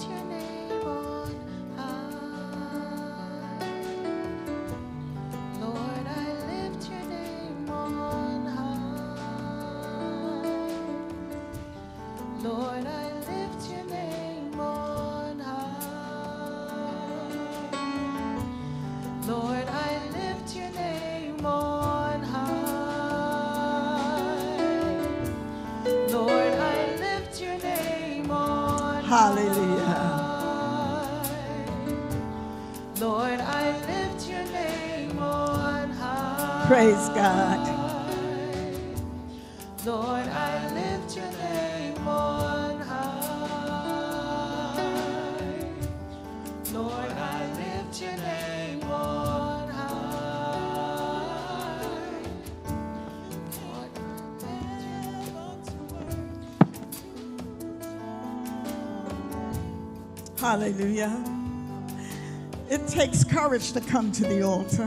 Hallelujah. Lord, I lift your name on high. Praise God. Lord, I lift your name on high. Lord, I lift your name on high. Lord, Hallelujah. It takes courage to come to the altar.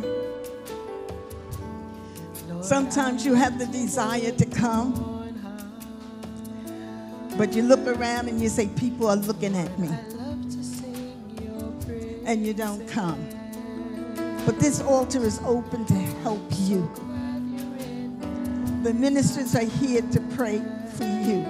Sometimes you have the desire to come, but you look around and you say, people are looking at me, and you don't come. But this altar is open to help you. The ministers are here to pray for you.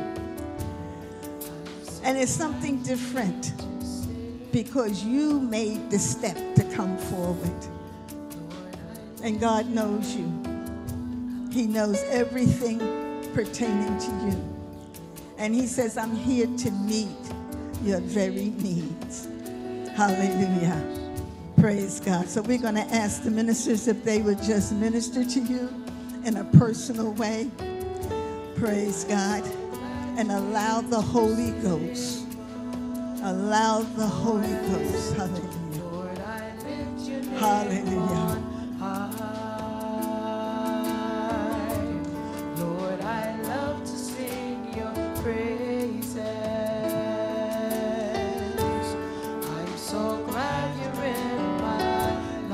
And it's something different because you made the step to come forward. And God knows you. He knows everything pertaining to you. And he says, I'm here to meet your very needs. Hallelujah. Praise God. So we're going to ask the ministers if they would just minister to you in a personal way. Praise God. And allow the Holy Ghost. Allow the Holy Ghost. Hallelujah. Hallelujah. Lord, I love to sing your praises. I'm so glad you're in my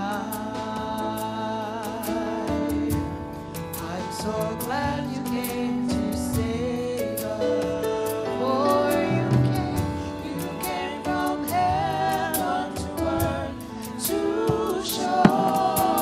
life. I'm so glad you came to save us. For you came from heaven to earth to show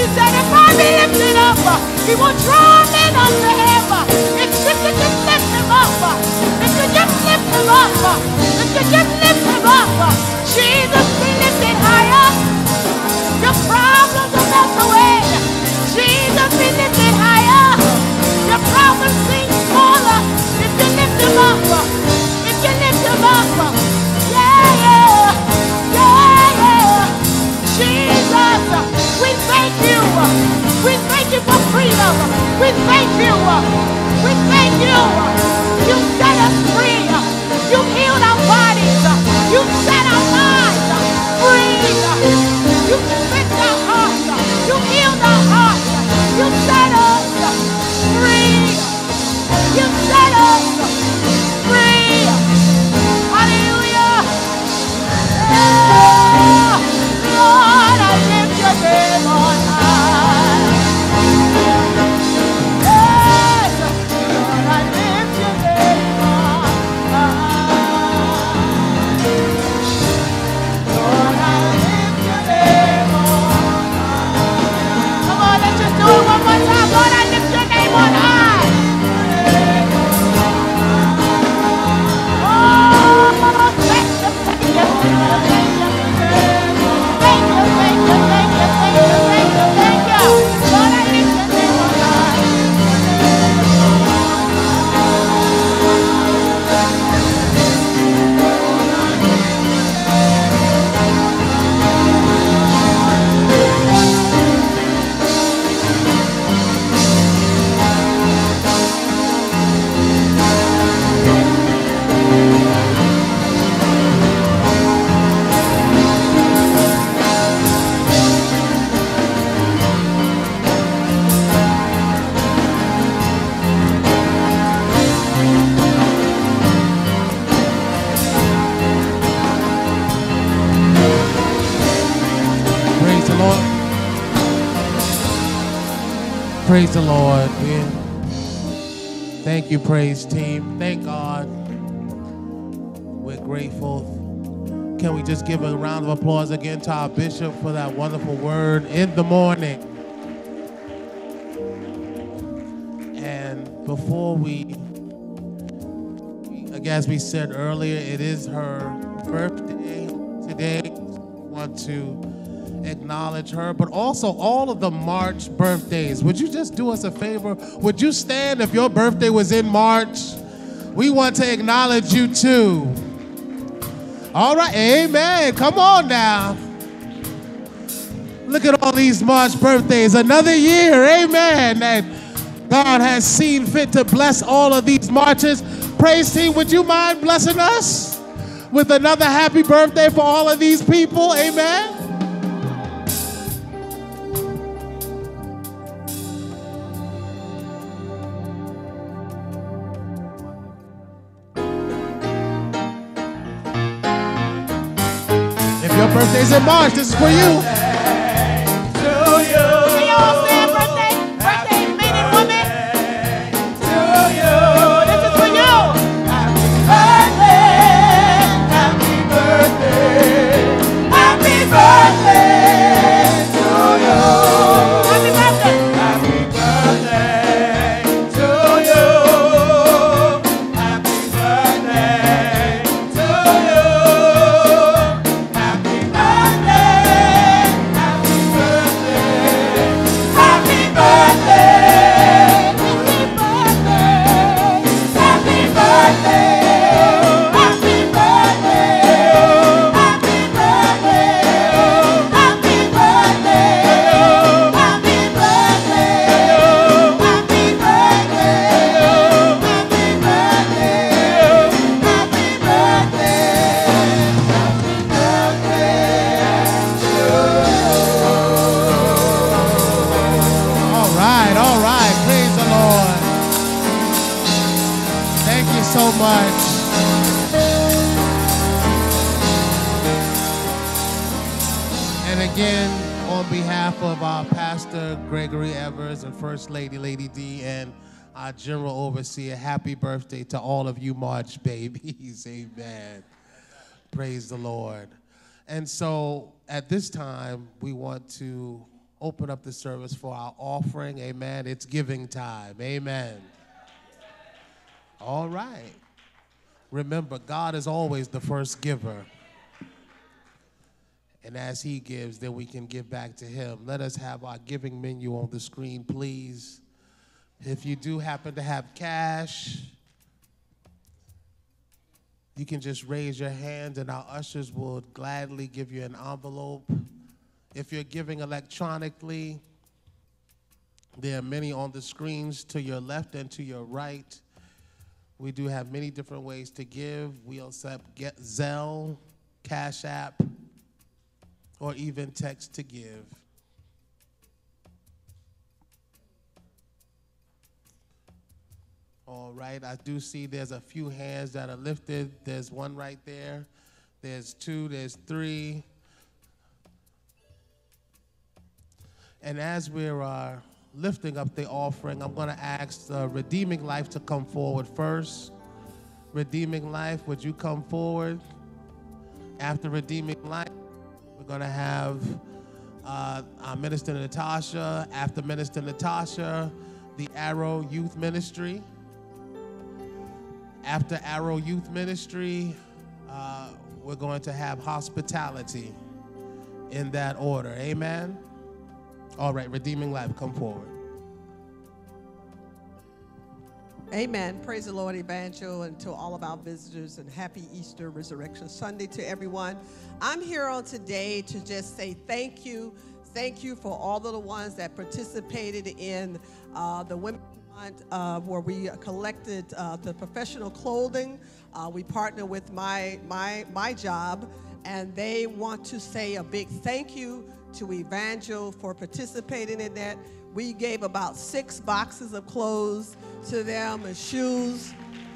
He said, if I be lifted up, he will draw men unto him. If you could just lift him up, if you just lift him up, if you just lift him up, Jesus be lifted higher. Your problems will melt away. Jesus be lifted higher. Your problems seem smaller if you lift him up. If you lift him up. Yeah, yeah, yeah, yeah. Jesus, we thank you. We thank you for freedom. We thank you. We thank you. You set us free. You healed our bodies. You set our minds free. You fixed our hearts. You healed our hearts. You set us free. You set us free. Hallelujah. Yeah. Lord, I lift your name on high. Yes. Lord, I lift your name on high. Lord, I lift your name on high. Come on, let's just do it one more time. Lord, I lift your name on high. Oh, thank you, thank you, thank you. Thank you, thank you, thank you, thank you, thank you, thank you. Lord, I lift your name on high. Praise the Lord. Praise the Lord. Thank you, praise team. Thank God. We're grateful. Can we just give a round of applause again to our bishop for that wonderful word in the morning? And before we, as we said earlier, it is her birthday today. Want to acknowledge her, but also all of the March birthdays. Would you just do us a favor? Would you stand if your birthday was in March? We want to acknowledge you too. All right, amen. Come on now. Look at all these March birthdays. Another year, amen, that God has seen fit to bless all of these Marches. Praise team, would you mind blessing us with another happy birthday for all of these people? Amen. If your birthday's in March, this is for you. Can you all say birthday men and women? This is for you. Happy birthday, happy birthday, happy birthday to you. Happy birthday. Happy birthday to you. Happy birthday to you. Happy birthday, happy birthday, happy birthday, happy birthday, happy birthday, happy birthday, happy birthday, happy birthday, happy All right. Praise the Lord. Thank you so much. And again, on behalf of our Pastor Gregory Evers and First Lady, Lady D, and our General Overseer, happy birthday to all of you March babies. Amen. Praise the Lord. And so at this time, we want to open up the service for our offering. Amen. It's giving time. Amen. All right. Remember, God is always the first giver. And as he gives, then we can give back to him. Let us have our giving menu on the screen, please. If you do happen to have cash, you can just raise your hand and our ushers will gladly give you an envelope. If you're giving electronically, there are many on the screens to your left and to your right. We do have many different ways to give. We accept Zelle, Cash App, or even text to give. All right, I do see there's a few hands that are lifted. There's one right there. There's two, there's three. And as we're lifting up the offering, I'm gonna ask Redeeming Life to come forward first. Redeeming Life, would you come forward? After Redeeming Life, we're gonna have our Minister Natasha. After Minister Natasha, the Arrow Youth Ministry. After Arrow Youth Ministry, we're going to have hospitality in that order. Amen? All right, Redeeming Life, come forward. Amen. Praise the Lord, Evangel, and to all of our visitors, and happy Easter Resurrection Sunday to everyone. I'm here on today to just say thank you. Thank you for all of the ones that participated in the Women where we collected the professional clothing. We partner with my job, and they want to say a big thank you to Evangel for participating in that. We gave about 6 boxes of clothes to them and shoes.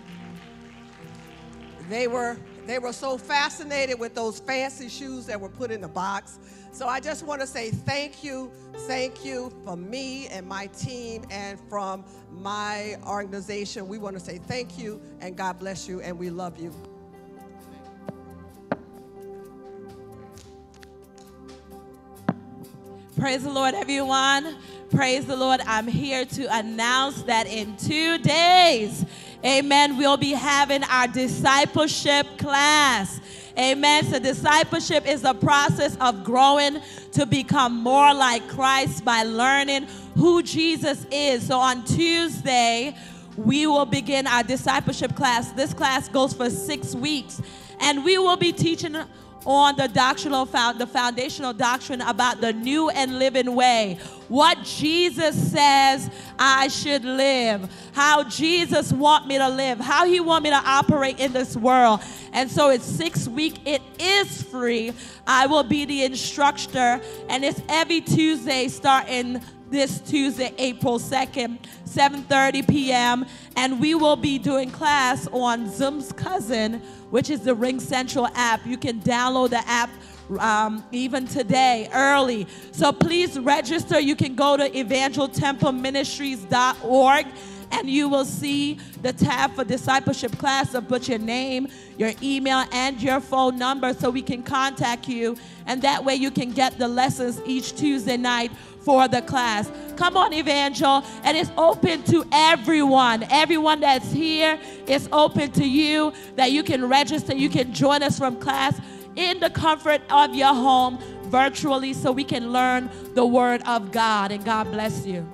They were so fascinated with those fancy shoes that were put in the box. So I just want to say thank you from me and my team and from my organization. We want to say thank you and God bless you and we love you. Praise the Lord, everyone. Praise the Lord. I'm here to announce that in 2 days, amen, we'll be having our discipleship class. Amen. So discipleship is a process of growing to become more like Christ by learning who Jesus is. So on Tuesday, we will begin our discipleship class. This class goes for 6 weeks, and we will be teaching on the foundational doctrine about the new and living way. What Jesus says I should live. How Jesus want me to live. How he want me to operate in this world. And so it's 6 weeks. It is free. I will be the instructor. And it's every Tuesday starting this Tuesday, April 2nd, 7:30 p.m. And we will be doing class on Zoom's cousin, which is the Ring Central app. You can download the app even today, early. So please register. You can go to evangeltempleministries.org and you will see the tab for discipleship class. So put your name, your email, and your phone number so we can contact you. And that way you can get the lessons each Tuesday night for the class. Come on, Evangel. And it's open to everyone. Everyone that's here, it's open to you that you can register. You can join us from class in the comfort of your home virtually so we can learn the Word of God. And God bless you.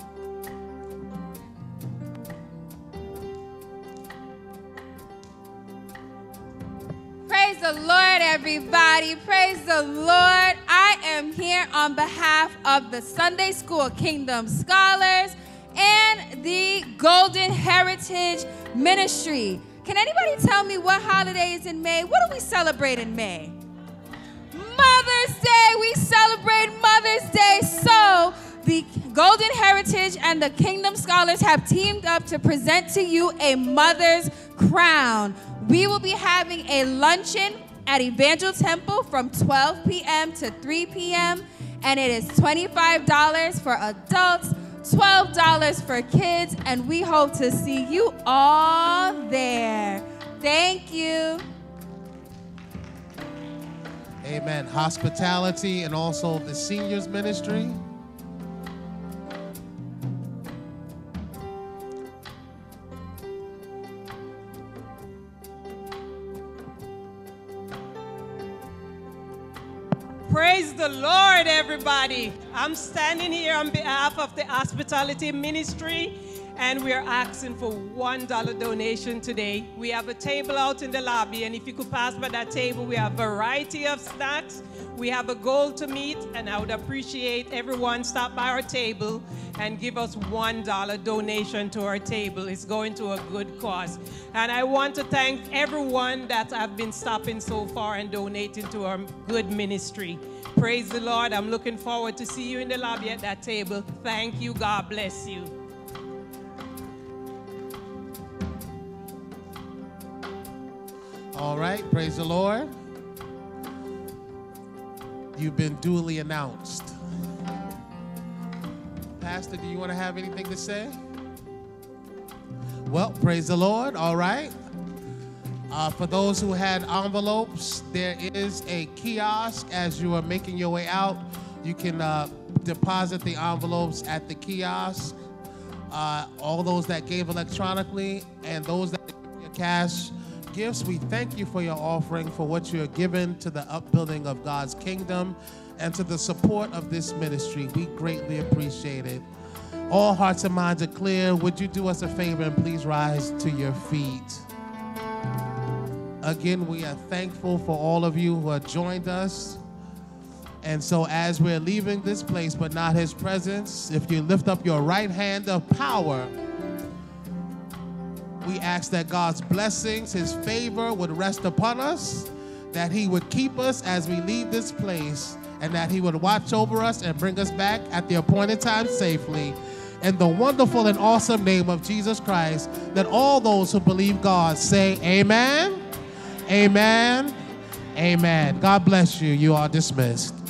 Praise the Lord, everybody. Praise the Lord. I am here on behalf of the Sunday School Kingdom Scholars and the Golden Heritage Ministry. Can anybody tell me what holiday is in May? What do we celebrate in May? Mother's Day. We celebrate Mother's Day. So the Golden Heritage and the Kingdom Scholars have teamed up to present to you a Mother's Crown. We will be having a luncheon at Evangel Temple from 12 p.m. to 3 p.m. And it is $25 for adults, $12 for kids, and we hope to see you all there. Thank you. Amen. Hospitality and also the seniors ministry. Praise the Lord, everybody. I'm standing here on behalf of the Hospitality Ministry, and we're asking for $1 donation today. We have a table out in the lobby, and if you could pass by that table, we have a variety of snacks. We have a goal to meet, and I would appreciate everyone stop by our table and give us $1 donation to our table. It's going to a good cause. And I want to thank everyone that have been stopping so far and donating to our good ministry. Praise the Lord. I'm looking forward to see you in the lobby at that table. Thank you. God bless you. All right, praise the Lord. You've been duly announced. Pastor, do you want to have anything to say? Well, praise the Lord. All right. For those who had envelopes, there is a kiosk as you are making your way out. You can deposit the envelopes at the kiosk. All those that gave electronically and those that gave your cash gifts, we thank you for your offering, for what you're giving to the upbuilding of God's kingdom and to the support of this ministry. We greatly appreciate it. All hearts and minds are clear. Would you do us a favor and please rise to your feet? Again, we are thankful for all of you who have joined us. And so as we're leaving this place, but not his presence, if you lift up your right hand of power, we ask that God's blessings, his favor would rest upon us, that he would keep us as we leave this place, and that he would watch over us and bring us back at the appointed time safely. In the wonderful and awesome name of Jesus Christ, that all those who believe God say amen, amen, amen. God bless you. You are dismissed.